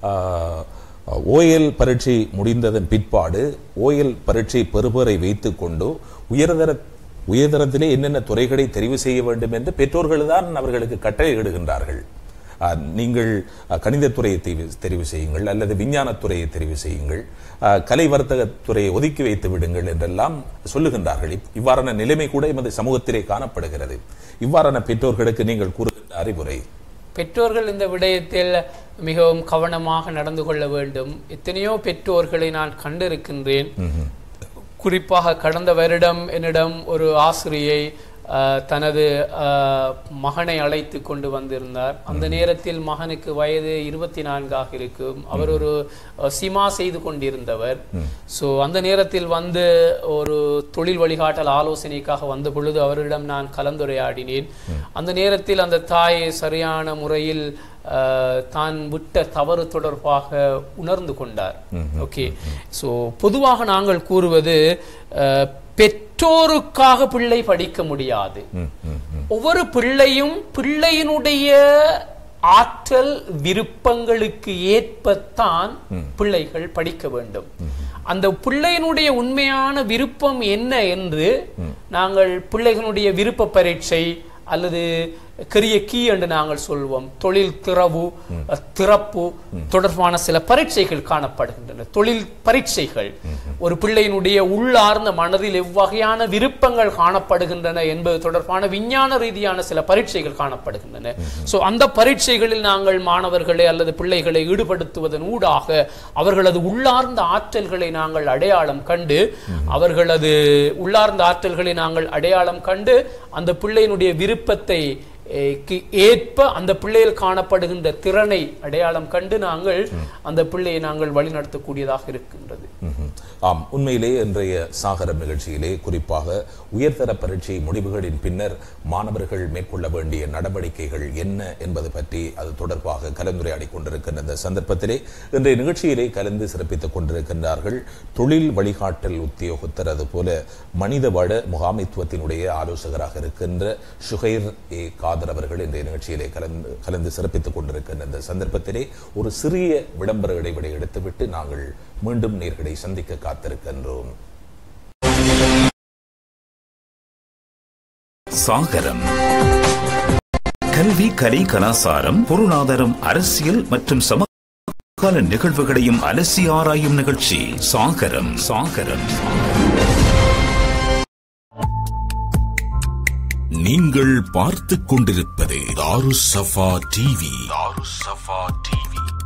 ஓஎல் பரீட்சை முடிந்ததன் பிற்பாடு ஓஎல் பரீட்சை பெறுபவரை வைத்துக் கொண்டு உயர்தரத்திலே என்னென்ன துறைகளை தெரிவு செய்ய வேண்டும் என்று பெற்றோர்கள் தான் அவர்களுக்கு கட்டளை இடுகின்றார்கள். நீங்கள் கணிதத்துறையை தெரிவு செய்யுங்கள் அல்லது விஞ்ஞானத்துறையை தெரிவு செய்யுங்கள், கலை வர்த்தகத்துறையை ஒதுக்கி வைத்து விடுங்கள் என்றெல்லாம் சொல்லுகின்றார்கள். இவ்வாறான நிலைமை கூட எமது சமூகத்திலே காணப்படுகிறது. இவ்வாறான பெற்றோர்களுக்கு நீங்கள் கூறுகின்ற அறிவுரை? பெற்றோர்கள் இந்த விடயத்தில் மிகவும் கவனமாக நடந்து கொள்ள வேண்டும். எத்தனையோ பெற்றோர்களை நான் கண்டிருக்கின்றேன். குறிப்பாக கடந்த வருடம் என்னிடம் ஒரு ஆசிரியை தனது மகனை அழைத்து கொண்டு வந்திருந்தார். அந்த நேரத்தில் மகனுக்கு வயது 24 இருக்கும். அவர் ஒரு சிமா செய்து கொண்டிருந்தவர். ஸோ அந்த நேரத்தில் வந்து ஒரு தொழில் வழிகாட்டல் ஆலோசனைக்காக வந்த பொழுது அவரிடம் நான் கலந்துரையாடினேன். அந்த நேரத்தில் அந்த தாய் சரியான முறையில் தான் விட்ட தவறு தொடர்பாக உணர்ந்து கொண்டார். ஓகே, ஸோ பொதுவாக நாங்கள் கூறுவது பெற்றோருக்காக பிள்ளை படிக்க முடியாது. ஒவ்வொரு பிள்ளையும் பிள்ளையினுடைய ஆற்றல் விருப்பங்களுக்கு ஏற்பத்தான் பிள்ளைகள் படிக்க வேண்டும். அந்த பிள்ளையினுடைய உண்மையான விருப்பம் என்ன என்று நாங்கள் பிள்ளைகளுடைய விருப்ப பரீட்சை அல்லது கரிய கீ என்று நாங்கள் சொல்வோம், தொழில் திறப்பு தொடர்பான சில பரீட்சைகள் காணப்படுகின்றன. தொழில் பரீட்சைகள் ஒரு பிள்ளையினுடைய உள்ளார்ந்த மனதில் எவ்வகையான விருப்பங்கள் காணப்படுகின்றன என்பது தொடர்பான விஞ்ஞான ரீதியான சில பரீட்சைகள் காணப்படுகின்றன. சோ அந்த பரீட்சைகளில் நாங்கள் மாணவர்களை அல்லது பிள்ளைகளை ஈடுபடுத்துவதன் ஊடாக அவர்களது உள்ளார்ந்த ஆற்றல்களை நாங்கள் அடையாளம் கண்டு அவர்களது உள்ளார்ந்த ஆற்றல்களை நாங்கள் அடையாளம் கண்டு அந்த பிள்ளையினுடைய விருப்பத்தை ஏற்ப அந்த பிள்ளையில் காணப்படுகின்ற திறனை அடையாளம் கண்டு நாங்கள் அந்த பிள்ளையை நாங்கள் வழிநடத்தக்கூடியதாக இருக்கின்றது. ஆம், உண்மையிலே இன்றைய சாகரம் நிகழ்ச்சியிலே குறிப்பாக உயர்தர பரீட்சை முடிவுகளின் பின்னர் மாணவர்கள் மேற்கொள்ள வேண்டிய நடவடிக்கைகள் என்ன என்பது பற்றி அது தொடர்பாக கலந்துரையாடி கொண்டிருக்கின்ற இந்த சந்தர்ப்பத்திலே இன்றைய நிகழ்ச்சியிலே கலந்து சிறப்பித்துக் கொண்டிருக்கின்றார்கள் தொழில் வழிகாட்டல் உத்தியோகத்தர் அதுபோல மனிதவள முகாமைத்துவத்தினுடைய ஆலோசகராக இருக்கின்ற ஷுஹைர் ஏ காதர் அவர்கள் இன்றைய நிகழ்ச்சியிலே கலந்து சிறப்பித்துக் கொண்டிருக்கின்ற இந்த சந்தர்ப்பத்திலே ஒரு சிறிய விளம்பர இடைவெளி எடுத்துவிட்டு நாங்கள் மீண்டும் நேர்களை சந்திக்க காத்திருக்கின்றோம். சாகரம் கல்வி, கலை, கலாசாரம், பொருளாதாரம், அரசியல் மற்றும் சமகால நிகழ்வுகளையும் அலசி ஆராயும் நிகழ்ச்சி சாகரம். சாகரம் நீங்கள் பார்த்துக் கொண்டிருப்பது தாருஸ்ஸஃபா டிவி. தாருஸ்ஸஃபா டிவி.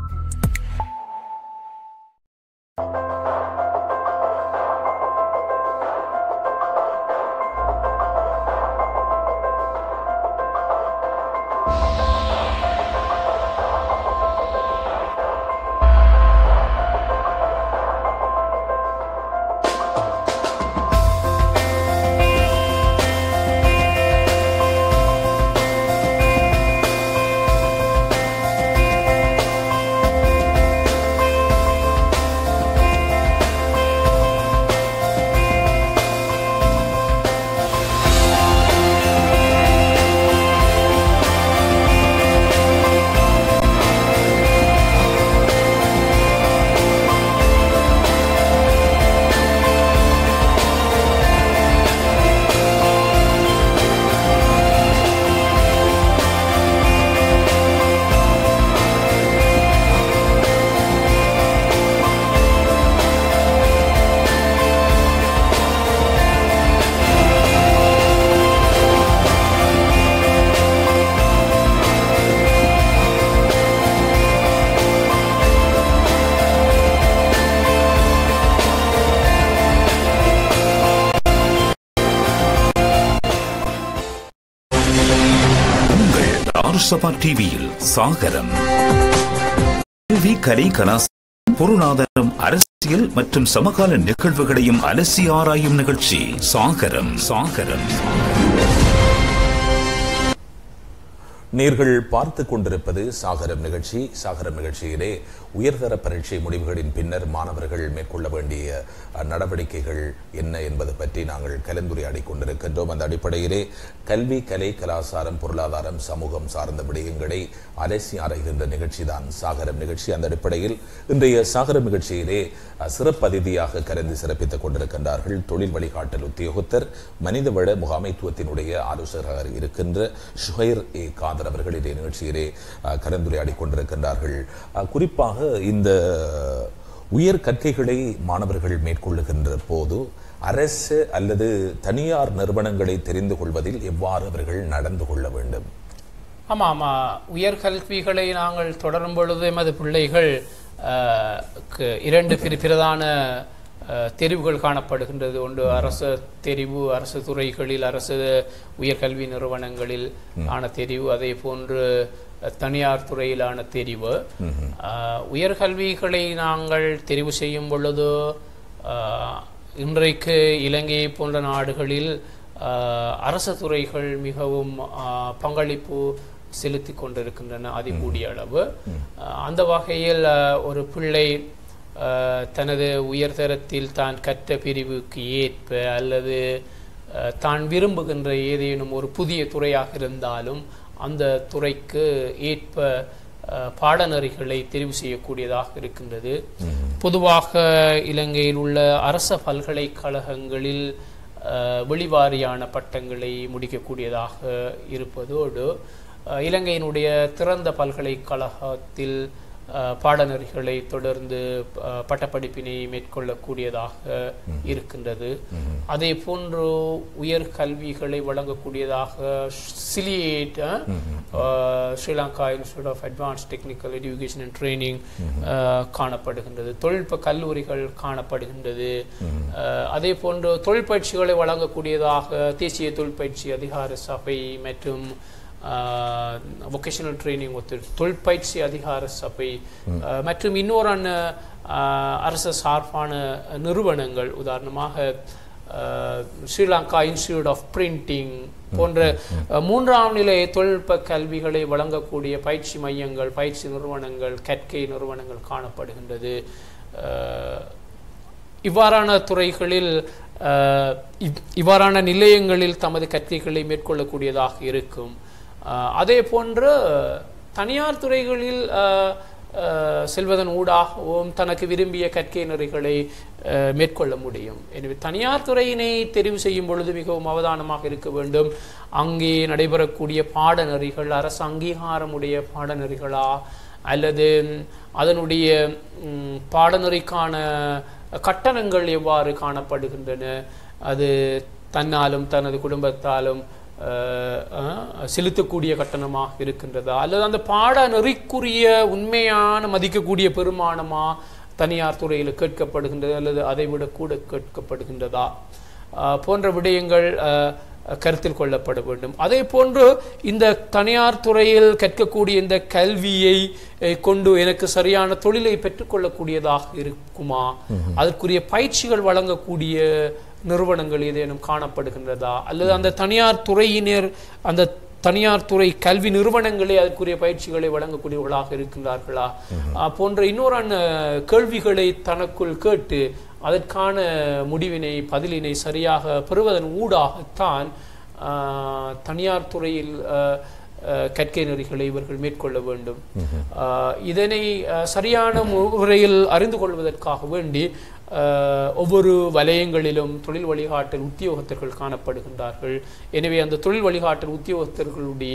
தாருஸ்ஸஃபா டிவியில் சாகரம் கல்வி, கலை, கலாசாரம், பொருளாதாரம், அரசியல் மற்றும் சமகால நிகழ்வுகளையும் அலசி ஆராயும் நிகழ்ச்சி சாகரம். சாகரம் நேர்கள் பார்த்து கொண்டிருப்பது சாகரம் நிகழ்ச்சி. சாகரம் நிகழ்ச்சியிலே உயர்தர பரீட்சை முடிவுகளின் பின்னர் மாணவர்கள் மேற்கொள்ள வேண்டிய நடவடிக்கைகள் என்ன என்பது பற்றி நாங்கள் கலந்துரையாடி கொண்டிருக்கின்றோம். அந்த அடிப்படையிலே கல்வி, கலை, கலாசாரம், பொருளாதாரம், சமூகம் சார்ந்த விடயங்களை அலசி ஆராய்கின்ற நிகழ்ச்சி தான் சாகரம் நிகழ்ச்சி. அந்த அடிப்படையில் இன்றைய சாகரம் நிகழ்ச்சியிலே சிறப்பு அதிதியாக கலந்து சிறப்பித்துக் கொண்டிருக்கின்றார்கள் தொழில் வழிகாட்டல் உத்தியோகத்தர் மனிதவள முகாமைத்துவத்தினுடைய ஆலோசகராக இருக்கின்ற ஷுஹைர் ஏ காதர் அவர்கள் இந்த நிகழ்ச்சியிலே கலந்துரையாடி கொண்டிருக்கின்றார்கள். குறிப்பாக இந்த உயர் கற்கைகளை மாணவர்கள் மேற்கொள்ளுகின்ற போது அரசு அல்லது தனியார் நிறுவனங்களை தெரிந்து கொள்வதில் எவ்வாறு அவர்கள் நடந்து கொள்ள வேண்டும்? ஆமாம், உயர்கல்விகளை நாங்கள் தொடரும் பொழுது எமது பிள்ளைகள் இரண்டு பிரதான தெரிவுகள் காணப்படுகின்றது. ஒன்று அரசு தெரிவு, அரசு துறைகளில் அரசு உயர்கல்வி நிறுவனங்களில் ஆன தெரிவு, அதே போன்று தனியார் துறையிலான தெரிவு. உயர்கல்விகளை நாங்கள் தெரிவு செய்யும் பொழுது இன்றைக்கு இலங்கையை போன்ற நாடுகளில் அரசு துறைகள் மிகவும் பங்களிப்பு செலுத்தி கொண்டிருக்கின்றன அதிகூடிய அளவு. அந்த வகையில் ஒரு பிள்ளை தனது உயர்தரத்தில் தான் கற்ற பிரிவுக்கு ஏற்ப அல்லது தான் விரும்புகின்ற ஏதேனும் ஒரு புதிய துறையாக இருந்தாலும் அந்த துறைக்கு ஏற்ப பாடநெறிகளை தெரிவு செய்யக்கூடியதாக இருக்கின்றது. பொதுவாக இலங்கையில் உள்ள அரச பல்கலைக்கழகங்களில் வெளிவாரியான பட்டங்களை முடிக்கக்கூடியதாக இருப்பதோடு இலங்கையினுடைய திறந்த பல்கலைக்கழகத்தில் பாடநெறிகளை தொடர்ந்து பட்டப்படிப்பினை மேற்கொள்ளக்கூடியதாக இருக்கின்றது. அதே போன்று உயர் கல்விகளை வழங்கக்கூடியதாக SLIATE Sri Lanka institute of advance technical education and training காணப்படுகின்றது. தொழில்நுட்ப கல்லூரிகள் காணப்படுகின்றது. அதே போன்று தொழிற்பயிற்சிகளை வழங்கக்கூடியதாக தேசிய தொழிற்பயிற்சி அதிகார சபை மற்றும் வொகேஷனல் ட்ரைனிங் தொழிற்பயிற்சி அதிகார சபை மற்றும் இன்னொரு அரசு சார்பான நிறுவனங்கள், உதாரணமாக ஸ்ரீலங்கா இன்ஸ்டிடியூட் ஆஃப் பிரிண்டிங் போன்ற 3ஆம் நிலை தொழில்நுட்ப கல்விகளை வழங்கக்கூடிய பயிற்சி மையங்கள், பயிற்சி நிறுவனங்கள், கற்கை நிறுவனங்கள் காணப்படுகின்றது. இவ்வாறான துறைகளில் இவ்வாறான நிலையங்களில் தமது கற்கைகளை மேற்கொள்ளக்கூடியதாக இருக்கும். அதே போன்று தனியார் துறைகளில் செல்வதன் ஊடாகவும் தனக்கு விரும்பிய கற்கை நெறிகளை மேற்கொள்ள முடியும். எனவே தனியார் துறையினை தெரிவு செய்யும் பொழுது மிகவும் அவதானமாக இருக்க வேண்டும். அங்கே நடைபெறக்கூடிய பாடநெறிகள் அரசு அங்கீகாரமுடைய பாடநெறிகளா அல்லது அதனுடைய பாடநெறிக்கான கட்டணங்கள் எவ்வாறு காணப்படுகின்றன, அது தன்னாலும் தனது குடும்பத்தாலும் செலுத்தக்கூடிய கட்டணமாக இருக்கின்றதா அல்லது அந்த பாடநெறிக்குரிய உண்மையான மதிக்கக்கூடிய பெருமானமா தனியார் துறையில் கேட்கப்படுகின்றது அல்லது அதை விட கூட கேட்கப்படுகின்றதா போன்ற விடயங்கள் கருத்தில் கொள்ளப்பட வேண்டும். அதே போன்று இந்த தனியார் துறையில் கற்கக்கூடிய இந்த கல்வியை கொண்டு எனக்கு சரியான தொழிலை பெற்றுக்கொள்ளக்கூடியதாக இருக்குமா, அதற்குரிய பயிற்சிகள் வழங்கக்கூடிய நிறுவனங்கள் ஏதேனும் காணப்படுகின்றதா அல்லது அந்த தனியார் துறையினர் அந்த தனியார் துறை கல்வி நிறுவனங்களே அதற்குரிய பயிற்சிகளை வழங்கக்கூடியவர்களாக இருக்கின்றார்களா போன்ற இன்னொரு கேள்விகளை தனக்குள் கேட்டு அதற்கான முடிவினை பதிலினை சரியாக பெறுவதன் ஊடாகத்தான் தனியார் துறையில் கற்கை நெறிகளை இவர்கள் மேற்கொள்ள வேண்டும். இதனை சரியான முறையில் அறிந்து கொள்வதற்காக வேண்டி ஒவ்வொரு வலயங்களிலும் தொழில் வழிகாட்டல் உத்தியோகத்தர்கள் காணப்படுகின்றார்கள். எனவே அந்த தொழில் வழிகாட்டல் உத்தியோகத்தர்களுடைய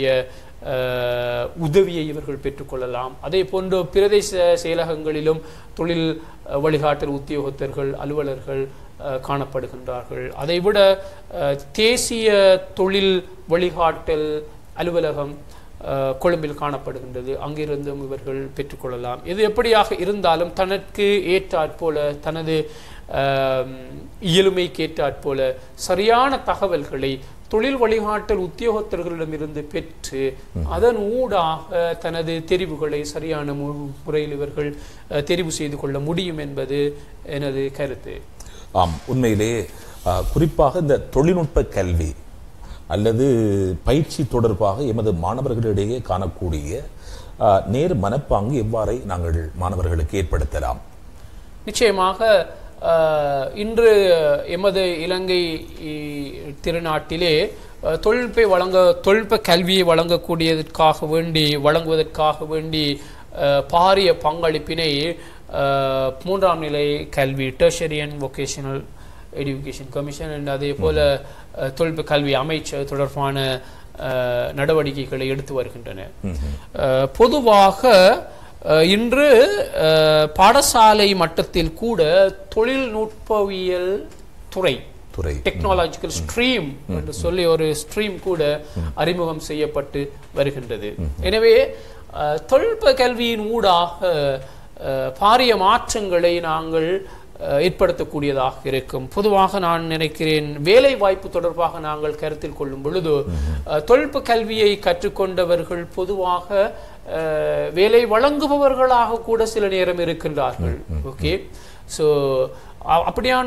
உதவியை இவர்கள் பெற்றுக்கொள்ளலாம். அதே போன்று பிரதேச செயலகங்களிலும் தொழில் வழிகாட்டல் உத்தியோகத்தர்கள் அலுவலர்கள் காணப்படுகின்றார்கள். அதைவிட தேசிய தொழில் வழிகாட்டல் அலுவலகம் கொழும்பில் காணப்படுகின்றது. அங்கிருந்தும் இவர்கள் பெற்றுக்கொள்ளலாம். இது எப்படியாக இருந்தாலும் தனக்கு ஏற்றாற்போல தனது இயலுமைக்கு ஏற்றாற்போல சரியான தகவல்களை தொழில் வழிகாட்டல் உத்தியோகத்தர்களிடமிருந்து பெற்று அதன் ஊடாக தனது தெரிவுகளை சரியான முறையில் இவர்கள் தெரிவு செய்து கொள்ள முடியும் என்பது எனது கருத்து. ஆம், உண்மையிலே குறிப்பாக இந்த தொழில்நுட்ப கல்வி அல்லது பயிற்சி தொடர்பாக எமது மாணவர்களிடையே காணக்கூடிய நேர் மனப்பாங்கு எவ்வாறு நாங்கள் மாணவர்களுக்கு ஏற்படுத்தலாம்? நிச்சயமாக இன்று எமது இலங்கை திருநாட்டிலே தொழில்நுட்ப கல்வியை வழங்குவதற்காக வேண்டி பாரிய பங்களிப்பினை 3ஆம் நிலை கல்வி tertiary and vocational education commission அதே போல தொழில்நுட்ப கல்வி அமைச்சர் தொடர்பான நடவடிக்கைகளை எடுத்து வருகின்றன. பொதுவாக இன்று பாடசாலை மட்டத்தில் கூட தொழில்நுட்பவியல் துறை டெக்னாலஜிக்கல் ஸ்ட்ரீம் என்று சொல்லி ஒரு ஸ்ட்ரீம் கூட அறிமுகம் செய்யப்பட்டு வருகின்றது. எனவே தொழில்நுட்ப கல்வியின் ஊடாக பாரிய மாற்றங்களை நாங்கள் ஏற்படுத்தக்கூடியதாக இருக்கும். பொதுவாக நான் நினைக்கிறேன் வேலை வாய்ப்பு தொடர்பாக நாங்கள் கருத்தில் கொள்ளும் பொழுது தொழில்நுட்ப கல்வியை கற்றுக்கொண்டவர்கள் பொதுவாக வேலை வழங்குபவர்களாக கூட சில நேரம் இருக்கின்றார்கள். ஓகே, ஸோ அப்படியான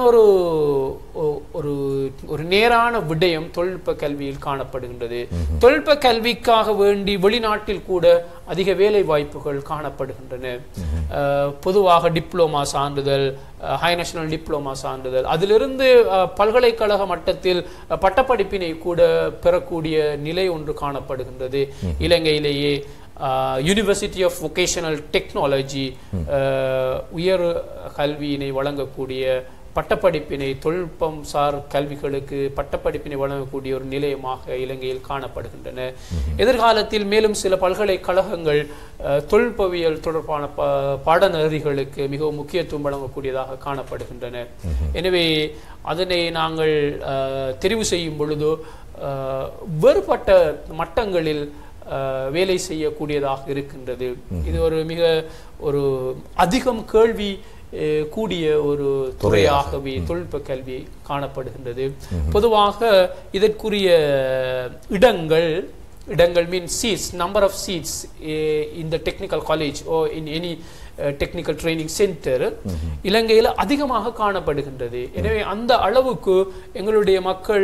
ஒரு நேரான விடயம் தொழில்நுட்ப கல்வியில் காணப்படுகின்றது. தொழில்நுட்ப கல்விக்காக வேண்டி வெளிநாட்டில் கூட அதிக வேலை வாய்ப்புகள் காணப்படுகின்றன. பொதுவாக டிப்ளோமா சான்றிதழ், ஹை நேஷனல் டிப்ளோமா சான்றிதழ், அதிலிருந்து பல்கலைக்கழக மட்டத்தில் பட்டப்படிப்பினை கூட பெறக்கூடிய நிலை ஒன்று காணப்படுகின்றது. இலங்கையிலேயே யூனிவர்சிட்டி ஆஃப் வொகேஷனல் டெக்னாலஜி உயர் கல்வியினை வழங்கக்கூடிய பட்டப்படிப்பினை தொழில்நுட்பம் சார் கல்விகளுக்கு பட்டப்படிப்பினை வழங்கக்கூடிய ஒரு நிலையமாக இலங்கையில் காணப்படுகின்றன. எதிர்காலத்தில் மேலும் சில பல்கலைக்கழகங்கள் தொழில்நுட்பவியல் தொடர்பான பாடநெறிகளுக்கு மிகவும் முக்கியத்துவம் வழங்கக்கூடியதாக காணப்படுகின்றன. எனவே அதனை நாங்கள் தெரிவு செய்யும் பொழுது வேறுபட்ட மட்டங்களில் வேலை செய்யக்கூடியதாக இருக்கின்றது. இது ஒரு அதிகம் கேள்வி கூடிய ஒரு துறையாகவே தொழில்நுட்ப கல்வி காணப்படுகின்றது. பொதுவாக இதற்குரிய இடங்கள் இடங்கள் mean seats number of seats in the technical college or in any technical training centre இலங்கையில் அதிகமாக காணப்படுகின்றது. எனவே அந்த அளவுக்கு எங்களுடைய மக்கள்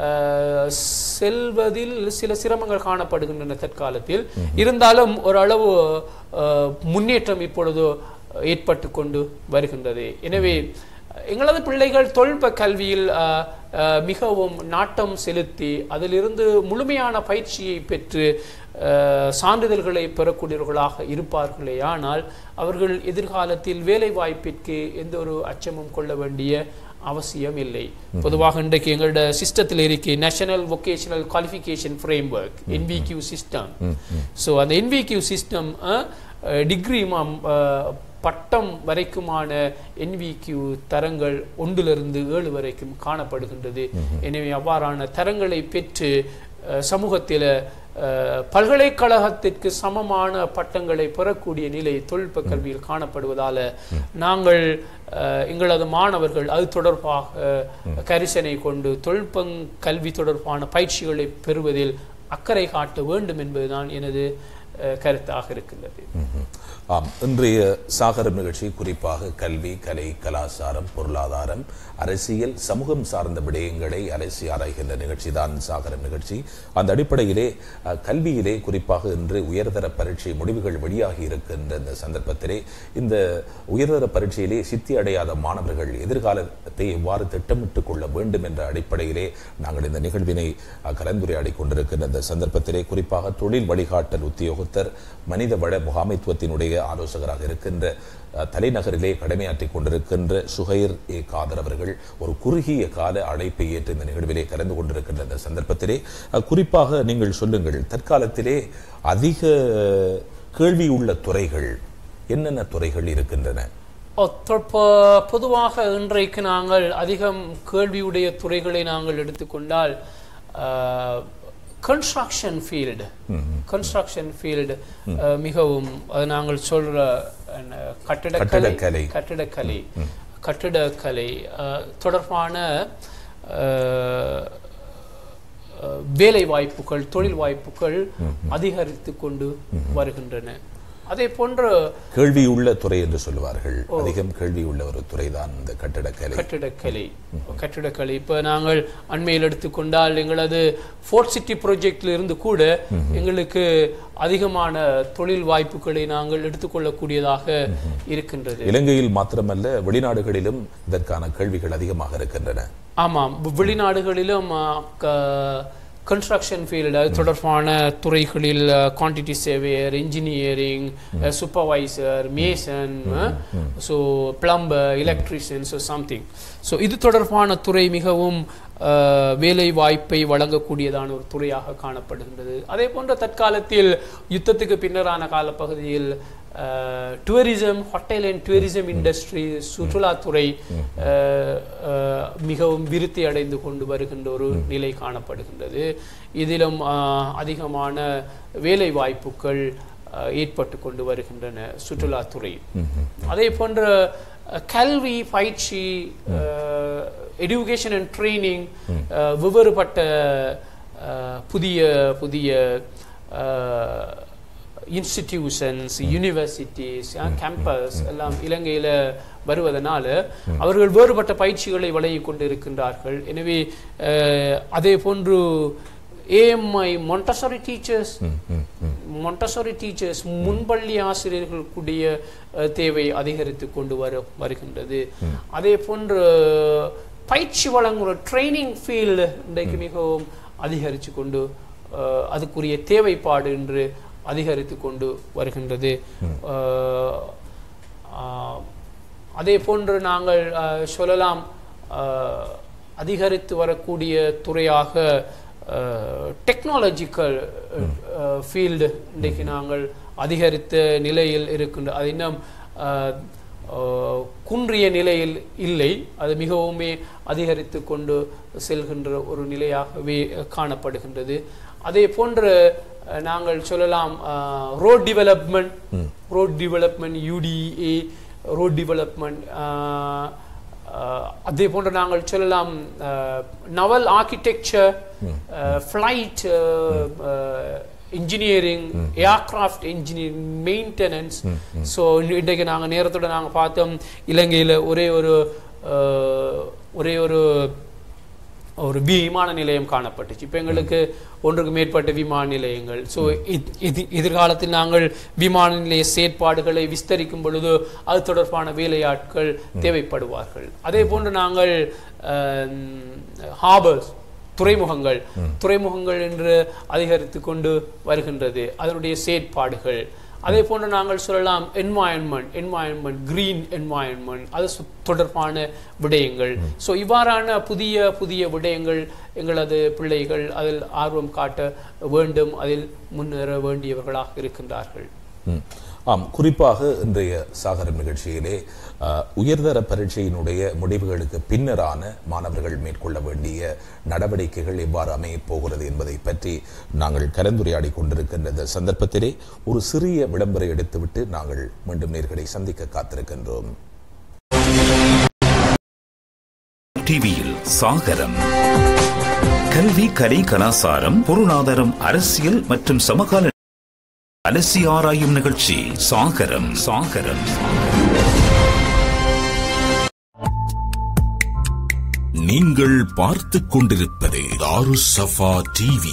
செல்வதில் சில சிரமங்கள் காணப்படுகின்றன தற்காலத்தில். இருந்தாலும் ஓரளவு முன்னேற்றம் இப்பொழுது ஏற்பட்டு கொண்டு வருகின்றது. எனவே எங்களது பிள்ளைகள் தொழில்நுட்ப கல்வியில் மிகவும் நாட்டம் செலுத்தி அதிலிருந்து முழுமையான பயிற்சியை பெற்று சான்றிதழ்களை பெறக்கூடியவர்களாக இருப்பார்களே ஆனால் அவர்கள் எதிர்காலத்தில் வேலை வாய்ப்பிற்கு எந்த ஒரு அச்சமும் கொள்ள வேண்டிய அவசியம் இல்லை. பொதுவாக இன்றைக்கு எங்களோட சிஸ்டத்தில் இருக்கு national vocational qualification framework NVQ system. So அந்த NVQ சிஸ்டம் டிகிரி பட்டம் வரைக்குமான NVQ தரங்கள் 1 to 7 வரைக்கும் காணப்படுகின்றது. எனவே அவ்வாறான தரங்களை பெற்று சமூகத்தில் பல்கலைக்கழகத்திற்கு சமமான பட்டங்களை பெறக்கூடிய நிலை தொழில்நுட்ப கல்வியில் காணப்படுவதால் நாங்கள் எங்களது மாணவர்கள் அது தொடர்பாக கரிசனை கொண்டு தொழில்நுட்ப கல்வி தொடர்பான பயிற்சிகளை பெறுவதில் அக்கறை காட்ட வேண்டும் என்பதுதான் எனது கருத்தாக இருக்கின்றது. இன்றைய சாகரம் நிகழ்ச்சி குறிப்பாக கல்வி, கலை, கலாச்சாரம், பொருளாதாரம், அரசியல், சமூகம் சார்ந்த விடயங்களை அலசி ஆராய்கின்ற நிகழ்ச்சி தான் சாகரம் நிகழ்ச்சி. அந்த அடிப்படையிலே கல்வியிலே குறிப்பாக இன்று உயர்தர பரீட்சை முடிவுகள் வெளியாகி இருக்கின்ற இந்த சந்தர்ப்பத்திலே இந்த உயர்தர பரீட்சையிலே சித்தி அடையாத மாணவர்கள் எதிர்காலத்தை எவ்வாறு திட்டமிட்டுக் கொள்ள வேண்டும் என்ற அடிப்படையிலே நாங்கள் இந்த நிகழ்வினை கலந்துரையாடி கொண்டிருக்கின்ற இந்த சந்தர்ப்பத்திலே குறிப்பாக தொழில் வழிகாட்டல் உத்தியோகத்தர், மனித வள முகாமைத்துவத்தினுடைய ஆலோசகராக இருக்கின்ற தலைநகரிலே கடமையாற்றிக் கொண்டிருக்கின்ற சுஹைர் காதர் அவர்கள் ஒரு குறுகிய கால அழைப்பை ஏற்று இந்த நிகழ்விலே கலந்து கொண்டிருக்கின்ற இந்த சந்தர்ப்பத்திலே குறிப்பாக நீங்கள் சொல்லுங்கள், தற்காலத்திலே அதிக கேள்வி உள்ள துறைகள் என்னென்ன துறைகள் இருக்கின்றன? பொதுவாக இன்றைக்கு நாங்கள் அதிகம் கேள்வியுடைய துறைகளை நாங்கள் எடுத்துக்கொண்டால் கன்ஸ்ட்ரக்ஷன் ஃபீல்டு மிகவும் நாங்கள் சொல்ற கட்டிடக்கலை தொடர்பான வேலை வாய்ப்புகள், தொழில் வாய்ப்புகள் அதிகரித்து கொண்டு வருகின்றன. அதே போன்ற கேள்வி உள்ள துறை என்று சொல்லுவார்கள். அதிகம் கேள்வி உள்ள ஒரு துறைதான் இந்த கட்டிடக்கலை. இப்ப நாங்கள் அண்மையில் எடுத்துக்கொண்டால் எங்களது ஃபோர்ட் சிட்டி ப்ராஜெக்ட்ல இருந்து கூட எங்களுக்கு அதிகமான தொழில் வாய்ப்புகளை நாங்கள் எடுத்துக்கொள்ளக்கூடியதாக இருக்கின்றது. இலங்கையில் மாத்திரமல்ல, வெளிநாடுகளிலும் இதற்கான கேள்விகள் அதிகமாக இருக்கின்றன. ஆமாம், வெளிநாடுகளிலும் கன்ஸ்ட்ரக்ஷன் ஃபீல்டு அது தொடர்பான துறைகளில் quantity surveyor, engineering, supervisor, mason, so plumber, electrician, so something. So இது தொடர்பான துறை மிகவும் வேலை வாய்ப்பை வழங்கக்கூடியதான ஒரு துறையாக காணப்படுகின்றது. அதே போன்ற தற்காலத்தில் யுத்தத்துக்கு பின்னரான காலப்பகுதியில் tourism, hotel and tourism industry, சுற்றுலாத்துறை மிகவும் விருத்தி அடைந்து கொண்டு வருகின்ற ஒரு நிலை காணப்படுகின்றது. இதிலும் அதிகமான வேலை வாய்ப்புகள் ஏற்பட்டு கொண்டு வருகின்றன சுற்றுலாத்துறை. அதே போன்ற கல்வி, பயிற்சி, எஜுகேஷன் அண்ட் ட்ரைனிங், வெவ்வேறுபட்ட புதிய புதிய இன்ஸ்டிடியூஷன்ஸ், யூனிவர்சிட்டிஸ், கேம்பஸ் எல்லாம் இலங்கையில் வருவதனால அவர்கள் வேறுபட்ட பயிற்சிகளை வழங்கி கொண்டு இருக்கின்றார்கள். எனவே அதே போன்று AMI Montessori டீச்சர்ஸ் முன்பள்ளி ஆசிரியர்களுக்குடைய தேவை அதிகரித்து கொண்டு வருகின்றது. அதே போன்று பயிற்சி வழங்குகிற ட்ரைனிங் ஃபீல்டு இன்றைக்கு மிகவும் அதிகரித்து கொண்டு அதுக்குரிய தேவைப்பாடு என்று அதிகரித்து கொண்டு வருகின்றது. அதே போன்று நாங்கள் சொல்லலாம், அதிகரித்து வரக்கூடிய துறையாக டெக்னாலஜிக்கல் ஃபீல்டு இன்றைக்கு நாங்கள் அதிகரித்த நிலையில் இருக்கின்ற, அது இன்னும் குன்றிய நிலையில் இல்லை, அது மிகவுமே அதிகரித்து கொண்டு செல்கின்ற ஒரு நிலையாகவே காணப்படுகின்றது. அதே போன்று நாங்கள் சொல்லலாம் road development, UDA road development, அதே போன்று நாங்கள் சொல்லலாம் naval architecture, flight engineering, aircraft engineering, maintenance. So இன்றைக்கு நாங்கள் நேரத்தோட நாங்கள் பார்த்தோம், இலங்கையில் ஒரே ஒரு விமான நிலையம் காணப்பட்டுச்சு. இப்போ எங்களுக்கு ஒன்றுக்கு மேற்பட்ட விமான நிலையங்கள். ஸோ எதிர்காலத்தில் நாங்கள் விமான நிலைய செயற்பாடுகளை விஸ்தரிக்கும் பொழுது அது தொடர்பான வேலையாட்கள் தேவைப்படுவார்கள். அதே போன்று நாங்கள் ஹார்பர்ஸ், துறைமுகங்கள் என்று அதிகரித்து கொண்டு வருகின்றது, அதனுடைய செயற்பாடுகள். அதே போன்று நாங்கள் சொல்லலாம் என்வாயன்மெண்ட், கிரீன் என்வாயன்மெண்ட், அது தொடர்பான விடயங்கள். ஸோ இவ்வாறான புதிய விடயங்கள் எங்களது பிள்ளைகள் அதில் ஆர்வம் காட்ட வேண்டும், அதில் முன்னேற வேண்டியவர்களாக இருக்கின்றார்கள். ஆம், குறிப்பாக இன்றைய சாகரம் நிகழ்ச்சியிலே உயர்தர பரீட்சையினுடைய முடிவுகளுக்கு பின்னரான மாணவர்கள் மேற்கொள்ள வேண்டிய நடவடிக்கைகள் எவ்வாறு அமையப் போகிறது என்பதை பற்றி நாங்கள் கலந்துரையாடி கொண்டிருக்கின்ற இந்த சந்தர்ப்பத்திலே ஒரு சிறிய விளம்பரை எடுத்துவிட்டு நாங்கள் மீண்டும் நேர்களை சந்திக்க காத்திருக்கின்றோம். டிவியில் சாகரம் கல்வி, கலை, கலாசாரம், பொருளாதாரம், அரசியல் மற்றும் சமகால அலசி ஆராயும் நிகழ்ச்சி சாகரம். நீங்கள் பார்த்துக் கொண்டிருப்பது தாருஸ்ஸஃபா டிவி.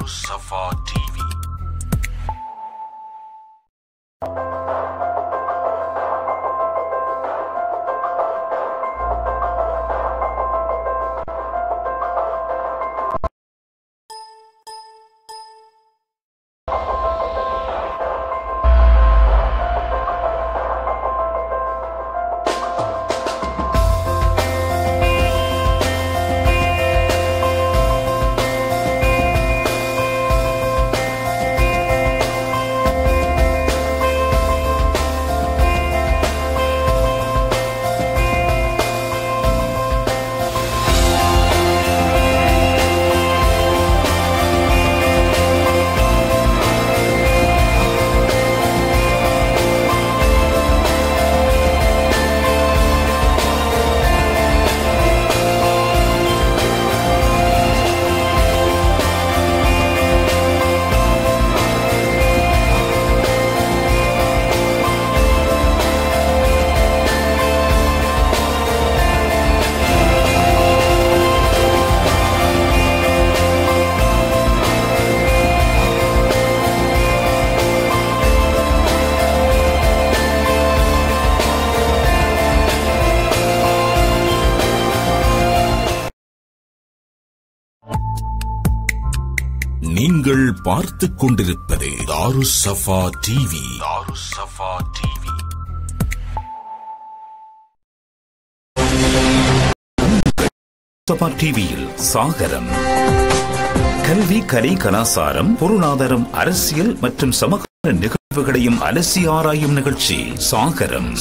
நீங்கள் பார்த்துக் கொண்டிருப்பது தாருஸ்ஸஃபா டிவி. டிவியில் சாகரம் கல்வி, கலை, கலாசாரம், பொருளாதாரம், அரசியல் மற்றும் சமகால நிகழ்வுகளையும் அலசி ஆராயும் நிகழ்ச்சி சாகரம்.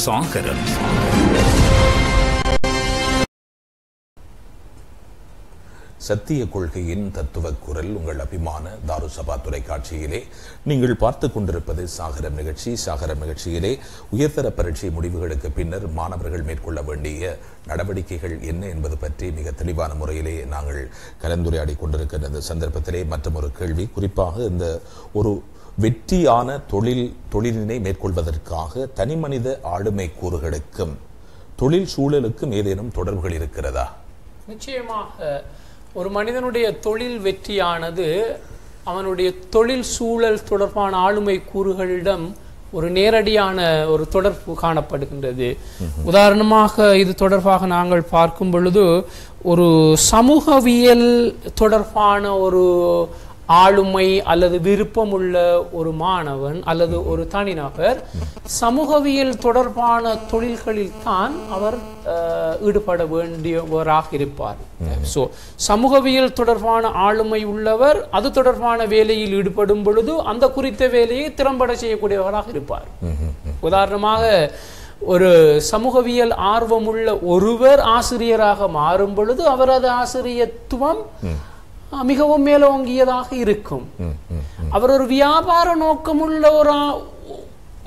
சத்திய கொள்கையின் தத்துவ குரல் உங்கள் அபிமான தாருசபா தொலைக்காட்சியிலே நீங்கள் பார்த்துக் கொண்டிருப்பது சாகரம் நிகழ்ச்சி. சாகரம் நிகழ்ச்சியிலே உயர்தர பரீட்சை முடிவுகளுக்கு பின்னர் மாணவர்கள் மேற்கொள்ள வேண்டிய நடவடிக்கைகள் என்ன என்பது பற்றி மிக தெளிவான முறையிலே நாங்கள் கலந்துரையாடி கொண்டிருக்கின்ற இந்த சந்தர்ப்பத்திலே மற்றும் ஒரு கேள்வி, குறிப்பாக இந்த ஒரு வெற்றியான தொழிலினை மேற்கொள்வதற்காக தனிமனித ஆளுமை கூறுகளுக்கும் தொழில் சூழலுக்கும் ஏதேனும் தொடர்புகள் இருக்கிறதா? நிச்சயமாக ஒரு மனிதனுடைய தொழில் வெற்றியானது அவனுடைய தொழில் சூழல் தொடர்பான ஆளுமை கூறுகளிடம் ஒரு நேரடியான ஒரு தொடர்பு காணப்படுகின்றது. உதாரணமாக இது தொடர்பாக நாங்கள் பார்க்கும் பொழுது ஒரு சமூகவியல் தொடர்பான ஒரு ஆளுமை அல்லது விருப்பம் உள்ள ஒரு மாணவன் அல்லது ஒரு தனிநபர் சமூகவியல் தொடர்பான தொழில்களில் தான் அவர் ஈடுபட வேண்டியவராக இருப்பார். சோ சமூகவியல் தொடர்பான ஆளுமை உள்ளவர் அது தொடர்பான வேலையில் ஈடுபடும் பொழுது அந்த குறித்த வேலையை திறம்பட செய்யக்கூடியவராக இருப்பார். உதாரணமாக ஒரு சமூகவியல் ஆர்வமுள்ள ஒருவர் ஆசிரியராக மாறும் பொழுது அவரது ஆசிரியத்துவம் மிகவும் மேலோங்கியதாக இருக்கும். அவர் ஒரு வியாபார நோக்கமுள்ள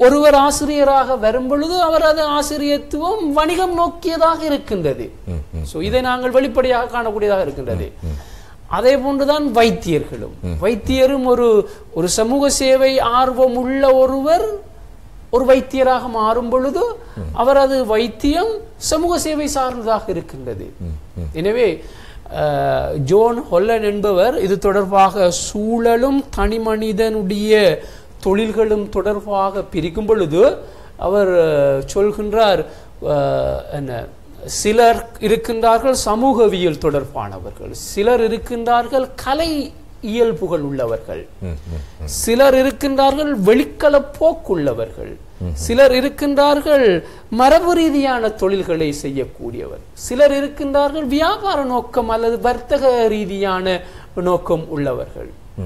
ஒருவர் ஆசிரியராக வரும் பொழுது அவரது ஆசிரியத்துவம் வணிகம் நோக்கியதாக இருக்கின்றது. இதை நாங்கள் வெளிப்படையாக காணக்கூடியதாக இருக்கின்றது. அதே போன்றுதான் வைத்தியர்களும். வைத்தியரும் ஒரு சமூக சேவை ஆர்வம் உள்ள ஒருவர் ஒரு வைத்தியராக மாறும் பொழுது அவரது வைத்தியம் சமூக சேவை சார்ந்ததாக இருக்கின்றது. எனவே ஜோன் ஹொல்லன் என்பவர் இது தொடர்பாக சூழலும் தனி மனிதனுடைய தொழில்களும் தொடர்பாக பிரிக்கும் பொழுது அவர் சொல்கின்றார், என்ன, சிலர் இருக்கின்றார்கள் சமூகவியல் தொடர்பானவர்கள், சிலர் இருக்கின்றார்கள் கலை இயல்புகள் உள்ளவர்கள், சிலர் இருக்கின்றார்கள் வெளிக்கள போக்குள்ளவர்கள், சிலர் இருக்கின்றார்கள் மரபு ரீதியான தொழில்களை செய்யக்கூடியவர், சிலர் இருக்கின்றார்கள் வியாபார நோக்கம் அல்லது வர்த்தக ரீதியான நோக்கம் உள்ளவர்கள்,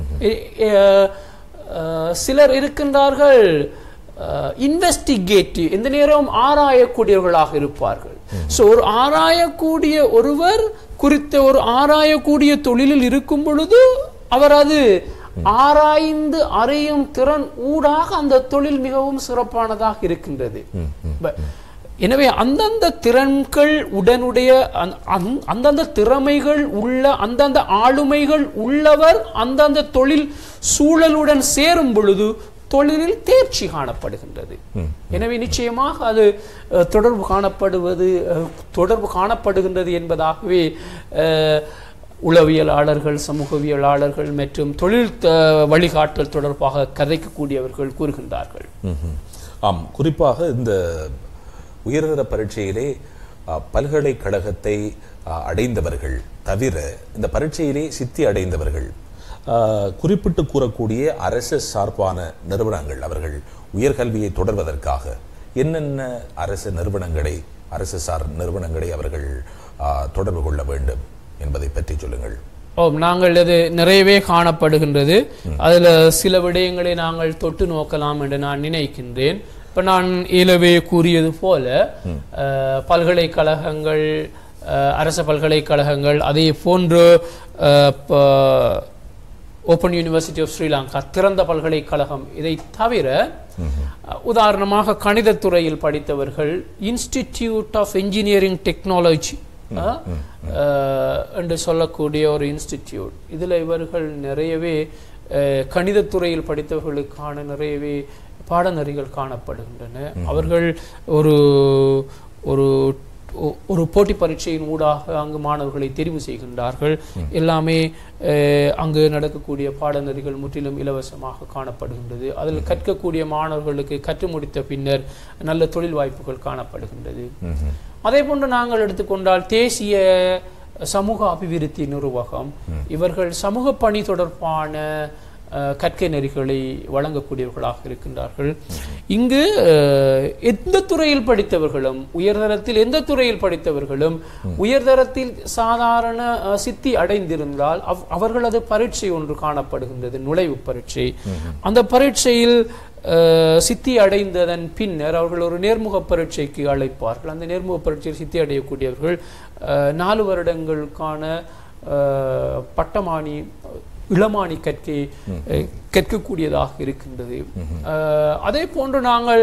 சிலர் இருக்கின்றார்கள் இன்வெஸ்டிகேட்டிவ், எந்த நேரம் ஆராயக்கூடியவர்களாக இருப்பார்கள். ஒரு ஆராயக்கூடிய ஒருவர் குறித்த ஒரு ஆராயக்கூடிய தொழிலில் இருக்கும் பொழுது அவர் அது ஆராய்ந்து அறியும் திறன் ஊடாக அந்த தொழில் மிகவும் சிறப்பானதாக இருக்கின்றது. எனவே அந்தந்த திறன்கள் உடனுடைய அந்தந்த திறமைகள் உள்ள அந்தந்த ஆளுமைகள் உள்ளவர் அந்தந்த தொழில் சூழலுடன் சேரும் பொழுது தொழிலில் தேர்ச்சி காணப்படுகின்றது. எனவே நிச்சயமாக அது தொடர்பு காணப்படுகின்றது என்பதாகவே உளவியலாளர்கள், சமூகவியலாளர்கள் மற்றும் தொழில் வழிகாட்டல் தொடர்பாக கதைக்கக்கூடியவர்கள் கூறுகின்றார்கள். ஆம், குறிப்பாக இந்த உயர்தர பரீட்சையிலே பல்கலைக்கழகத்தை அடைந்தவர்கள் தவிர இந்த பரீட்சையிலே சித்தி அடைந்தவர்கள் குறிப்பிட்டு கூறக்கூடிய அரசு சார்பான நிறுவனங்கள், அவர்கள் உயர்கல்வியை தொடர்வதற்காக என்னென்ன அரசு நிறுவனங்களை, அரசு சார் நிறுவனங்களை அவர்கள் தொடர்பு கொள்ள வேண்டும் என்பதை பற்றி சொல்லுங்கள். நாங்கள் அது நிறையவே காணப்படுகின்றது. அதுல சில விடயங்களை நாங்கள் தொட்டு நோக்கலாம் என்று நான் நினைக்கின்றேன். இப்ப நான் ஏலவே கூறியது போல பல்கலைக்கழகங்கள், அரச பல்கலைக்கழகங்கள், அதே போன்று ஓப்பன் யூனிவர்சிட்டி ஆஃப் ஸ்ரீலங்கா திறந்த பல்கலைக்கழகம், இதை தவிர உதாரணமாக கணிதத்துறையில் படித்தவர்கள் இன்ஸ்டிடியூட் ஆஃப் என்ஜினியரிங் டெக்னாலஜி என்று சொல்லக்கூடிய ஒரு இன்ஸ்டிடியூட், இதில் இவர்கள் நிறையவே கணிதத்துறையில் படித்தவர்களுக்கான நிறையவே பாடநெறிகள் காணப்படுகின்றன. அவர்கள் ஒரு போட்டி பரீட்சையின் ஊடாக அங்கு மாணவர்களை தெரிவு செய்கின்றார்கள். எல்லாமே அங்கு நடக்கக்கூடிய பாடநெறிகள் முற்றிலும் இலவசமாக காணப்படுகின்றது. அதில் கற்கக்கூடிய மாணவர்களுக்கு கற்று முடித்த பின்னர் நல்ல தொழில் வாய்ப்புகள் காணப்படுகின்றது. அதே போன்று நாங்கள் எடுத்துக்கொண்டால் தேசிய சமூக அபிவிருத்தி நிர்வாகம், இவர்கள் சமூக பணி தொடர்பான கற்கை நெறிகளை வழங்கக்கூடியவர்களாக இருக்கின்றார்கள். இங்கு எந்த துறையில் படித்தவர்களும், உயர்தரத்தில் எந்த துறையில் படித்தவர்களும் உயர்தரத்தில் சாதாரண சித்தி அடைந்திருந்தால் அவர்களது பரீட்சை ஒன்று காணப்படுகின்றது, நுழைவு பரீட்சை. அந்த பரீட்சையில் சித்தி அடைந்ததன் பின்னர் அவர்கள் ஒரு நேர்முக பரீட்சைக்கு அழைப்பார்கள். அந்த நேர்முக பரீட்சையில் சித்தி அடையக்கூடியவர்கள் 4 வருடங்களுக்கான பட்டமானி இளமானி கற்கக்கூடியதாக இருக்கின்றது. அதே போன்று நாங்கள்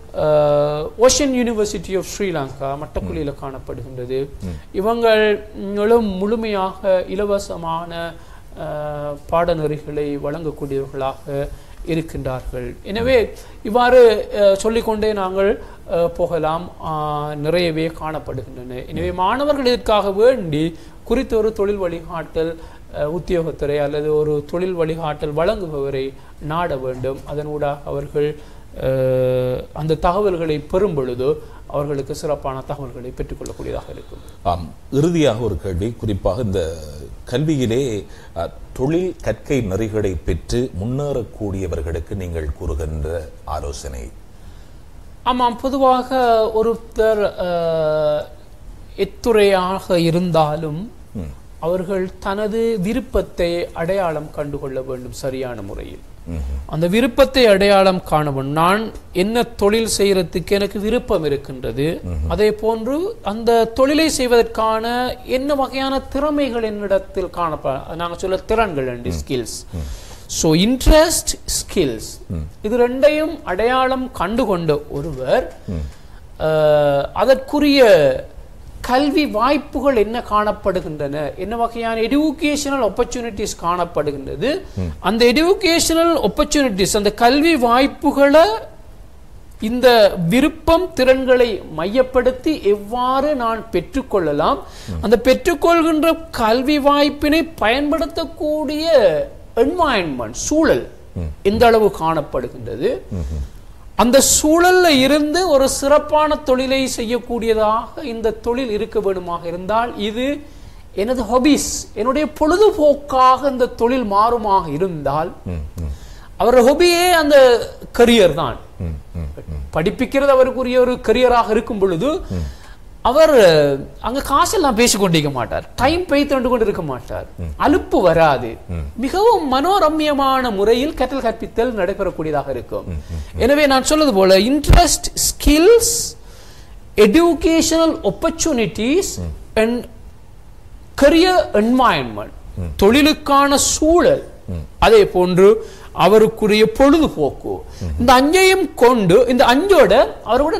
ஓஷன் யூனிவர்சிட்டி ஆஃப் ஸ்ரீலங்கா மட்டக்குழியில் காணப்படுகின்றது. இவங்களும் முழுமையாக இலவசமான பாடநெறிகளை வழங்கக்கூடியவர்களாக இருக்கின்றார்கள். எனவே இவ்வாறு சொல்லிக்கொண்டே நாங்கள் போகலாம், நிறையவே காணப்படுகின்றன. எனவே மாணவர்கள் இதற்காக வேண்டி குறித்த ஒரு தொழில் வழிகாட்டல் உத்தியோகத்துறை அல்லது ஒரு தொழில் வழிகாட்டல் வழங்குபவரை நாட வேண்டும். அதனூடாக அவர்கள் அந்த தகவல்களை பெறும் பொழுது அவர்களுக்கு சிறப்பான தகவல்களை பெற்றுக்கொள்ளக்கூடியதாக இருக்கும். ஆம், இறுதியாக ஒரு கேள்வி, குறிப்பாக இந்த கல்வியிலே தொழில் கற்கை நெறிகளை பெற்று முன்னேறக்கூடியவர்களுக்கு நீங்கள் கூறுகின்ற ஆலோசனை? ஆமாம், பொதுவாக ஒருத்தர் எத்துறையாக இருந்தாலும் அவர்கள் தனது விருப்பத்தை அடையாளம் கண்டுகொள்ள வேண்டும் சரியான முறையில். அந்த விருப்பத்தை அடையாளம் காண வேண்டும். நான் என்ன தொழில் செய்யறதுக்கு எனக்கு விருப்பம் இருக்கின்றது, அதே போன்று அந்த தொழிலை செய்வதற்கான என்ன வகையான திறமைகள் என்னிடத்தில் காணப்பட, நாங்கள் சொல்ல திறன்கள் and skills. So interest, skills, இது ரெண்டையும் அடையாளம் கண்டுகொண்ட ஒருவர் அதற்குரிய கல்வி வாய்ப்புகள் என்ன காணப்படுகின்றன, என்ன வகையான எஜுகேஷனல் ஆப்பர்ச்சுனிட்டிஸ் காணப்படுகின்றது, அந்த எஜுகேஷனல் ஆப்பர்ச்சுனிட்டிஸ், அந்த கல்வி வாய்ப்புகளை இந்த விருப்பம் திறன்களை மையப்படுத்தி எவ்வாறு நான் பெற்றுக்கொள்ளலாம், அந்த பெற்றுக்கொள்கின்ற கல்வி வாய்ப்பினை பயன்படுத்தக்கூடிய என்வாயன்மெண்ட், சூழல் எந்த அளவு காணப்படுகின்றது, அந்த சூழல்ல இருந்து ஒரு சிறப்பான தொழிலை செய்யக்கூடியதாக இந்த தொழில் இருக்க வேண்டுமாக இருந்தால், இது எனது ஹாபிஸ், என்னுடைய பொழுதுபோக்காக இந்த தொழில் மாறுமாக இருந்தால், அவர் ஹாபியே அந்த கரியர் தான், படிப்பிக்கிறது அவருக்குரிய ஒரு கரியராக இருக்கும் பொழுது அவர் அங்க காசெல்லாம் பேசிக்கொண்டிருக்க மாட்டார், டைம் பெய்து கொண்டு இருக்க மாட்டார், அலுப்பு வராது, மிகவும் மனோரம்யமான முறையில் கற்றல் கற்பித்தல் நடைபெறக்கூடியதாக இருக்கும். எனவே நான் சொல்வது போல interest, skills, educational opportunities and career environment, தொழிலுக்கான சூழல், அதே போன்று அவருக்குரிய பொழுதுபோக்கு, இந்த அஞ்சையும் கொண்டு, இந்த அஞ்சோட அவரோட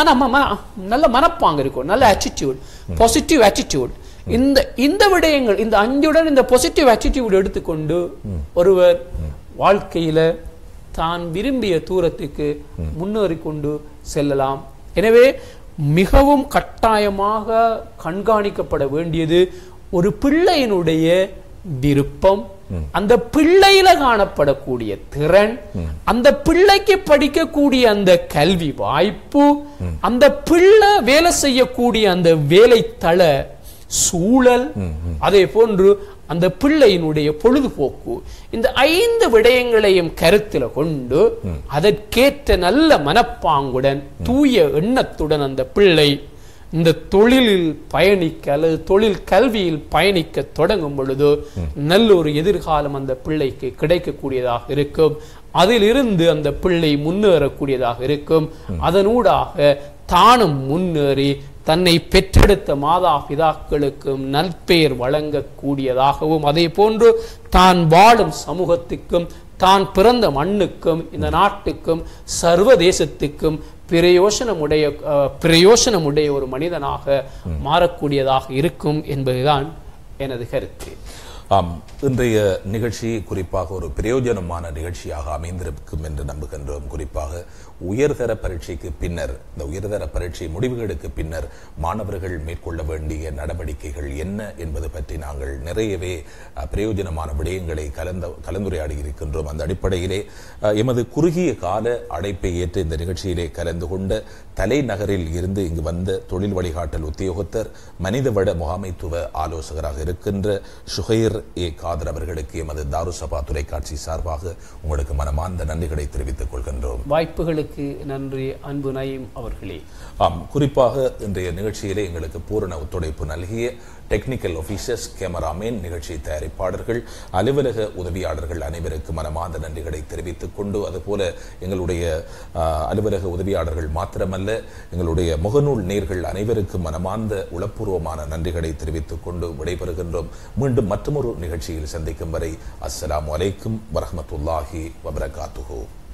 நல்ல மனப்பாங்க இருக்கும், நல்ல ஆட்டிடியூட், பாசிட்டிவ் ஆட்டிடியூட், இந்த விடயங்கள், இந்த அஞ்சுடன் இந்த பாசிட்டிவ் ஆட்டிடியூட் எடுத்துக்கொண்டு ஒருவர் வாழ்க்கையில தான் விரும்பிய தூரத்துக்கு முன்னேறி கொண்டு செல்லலாம். எனவே மிகவும் கட்டாயமாக கண்காணிக்கப்பட வேண்டியது ஒரு பிள்ளையினுடைய விருப்பம், அந்த பிள்ளையில காணப்படக்கூடிய திறன், அந்த பிள்ளைக்கு படிக்கக்கூடிய அந்த கல்வி வாய்ப்பு, அந்த பிள்ளை வேலை செய்யக்கூடிய அந்த வேலை தள சூழல், அதே போன்று அந்த பிள்ளையினுடைய பொழுதுபோக்கு, இந்த 5 விடயங்களையும் கருத்தில் கொண்டு அதற்கேற்ற நல்ல மனப்பாங்குடன் தூய எண்ணத்துடன் அந்த பிள்ளை இந்த தொழிலில் பயணிக்க அல்லது தொழில் கல்வியில் பயணிக்க தொடங்கும் பொழுது நல்ல ஒரு எதிர்காலம் அந்த பிள்ளைக்கு கிடைக்கக்கூடியதாக இருக்கும். அதிலிருந்து அந்த பிள்ளை முன்னேறக்கூடியதாக இருக்கும். அதனூடாக தானும் முன்னேறி தன்னை பெற்றெடுத்த மாதா பிதாக்களுக்கும் நற்பெயர் வழங்கக்கூடியதாகவும், அதே போன்று தான் வாழும் சமூகத்துக்கும், தான் பிறந்த மண்ணுக்கும், இந்த நாட்டுக்கும், சர்வதேசத்துக்கும் பிரயோசனமுடைய ஒரு மனிதனாக மாறக்கூடியதாக இருக்கும் என்பதுதான் எனது கருத்து. இன்றைய நிகழ்ச்சி குறிப்பாக ஒரு பிரயோஜனமான நிகழ்ச்சியாக அமைந்திருக்கும் என்று நம்புகின்றோம். குறிப்பாக உயர்தர பரீட்சைக்கு பின்னர், இந்த உயர்தர பரீட்சை முடிவுகளுக்கு பின்னர் மாணவர்கள் மேற்கொள்ள வேண்டிய நடவடிக்கைகள் என்ன என்பது பற்றி நாங்கள் நிறையவே பிரயோஜனமான விடயங்களை கலந்துரையாடி இருக்கின்றோம். அந்த அடிப்படையிலே எமது குறுகிய கால அழைப்பை ஏற்று இந்த நிகழ்ச்சியிலே கலந்து கொண்ட தலைநகரில் இருந்து இங்கு வந்த தொழில் வழிகாட்டல் உத்தியோகத்தர், மனிதவள முகாமைத்துவ ஆலோசகராக இருக்கின்ற சுஹைர் ஏ காதர் அவர்களுக்கு எமது தாருசபா தொலைக்காட்சி சார்பாக உங்களுக்கு மனமார்ந்த நன்றிகளை தெரிவித்துக் கொள்கின்றோம். வாய்ப்புகளுக்கு நன்றி அன்பு நயீம் அவர்களே. குறிப்பாக இன்றைய நிகழ்ச்சியிலே எங்களுக்கு பூரண ஒத்துழைப்பு நல்கிய டெக்னிக்கல் ஆபீசர்ஸ், கேமராமேன், நிகழ்ச்சி தயாரிப்பாளர்கள், அலுவலக உதவியாளர்கள் அனைவருக்கு மனமார்ந்த நன்றிகளை தெரிவித்துக் கொண்டு, அதுபோல எங்களுடைய அலுவலக உதவியாளர்கள் மாத்திரமல்ல, எங்களுடைய முகநூல் நேர்கள் அனைவருக்கும் மனமார்ந்த உளப்பூர்வமான நன்றிகளை தெரிவித்துக் கொண்டு விடைபெறுகின்றோம். மீண்டும் மற்றொரு நிகழ்ச்சியில் சந்திக்கும் வரை அஸ்ஸலாமு அலைக்கும் வரஹ்மத்துல்லாஹி வபரகாத்துஹு.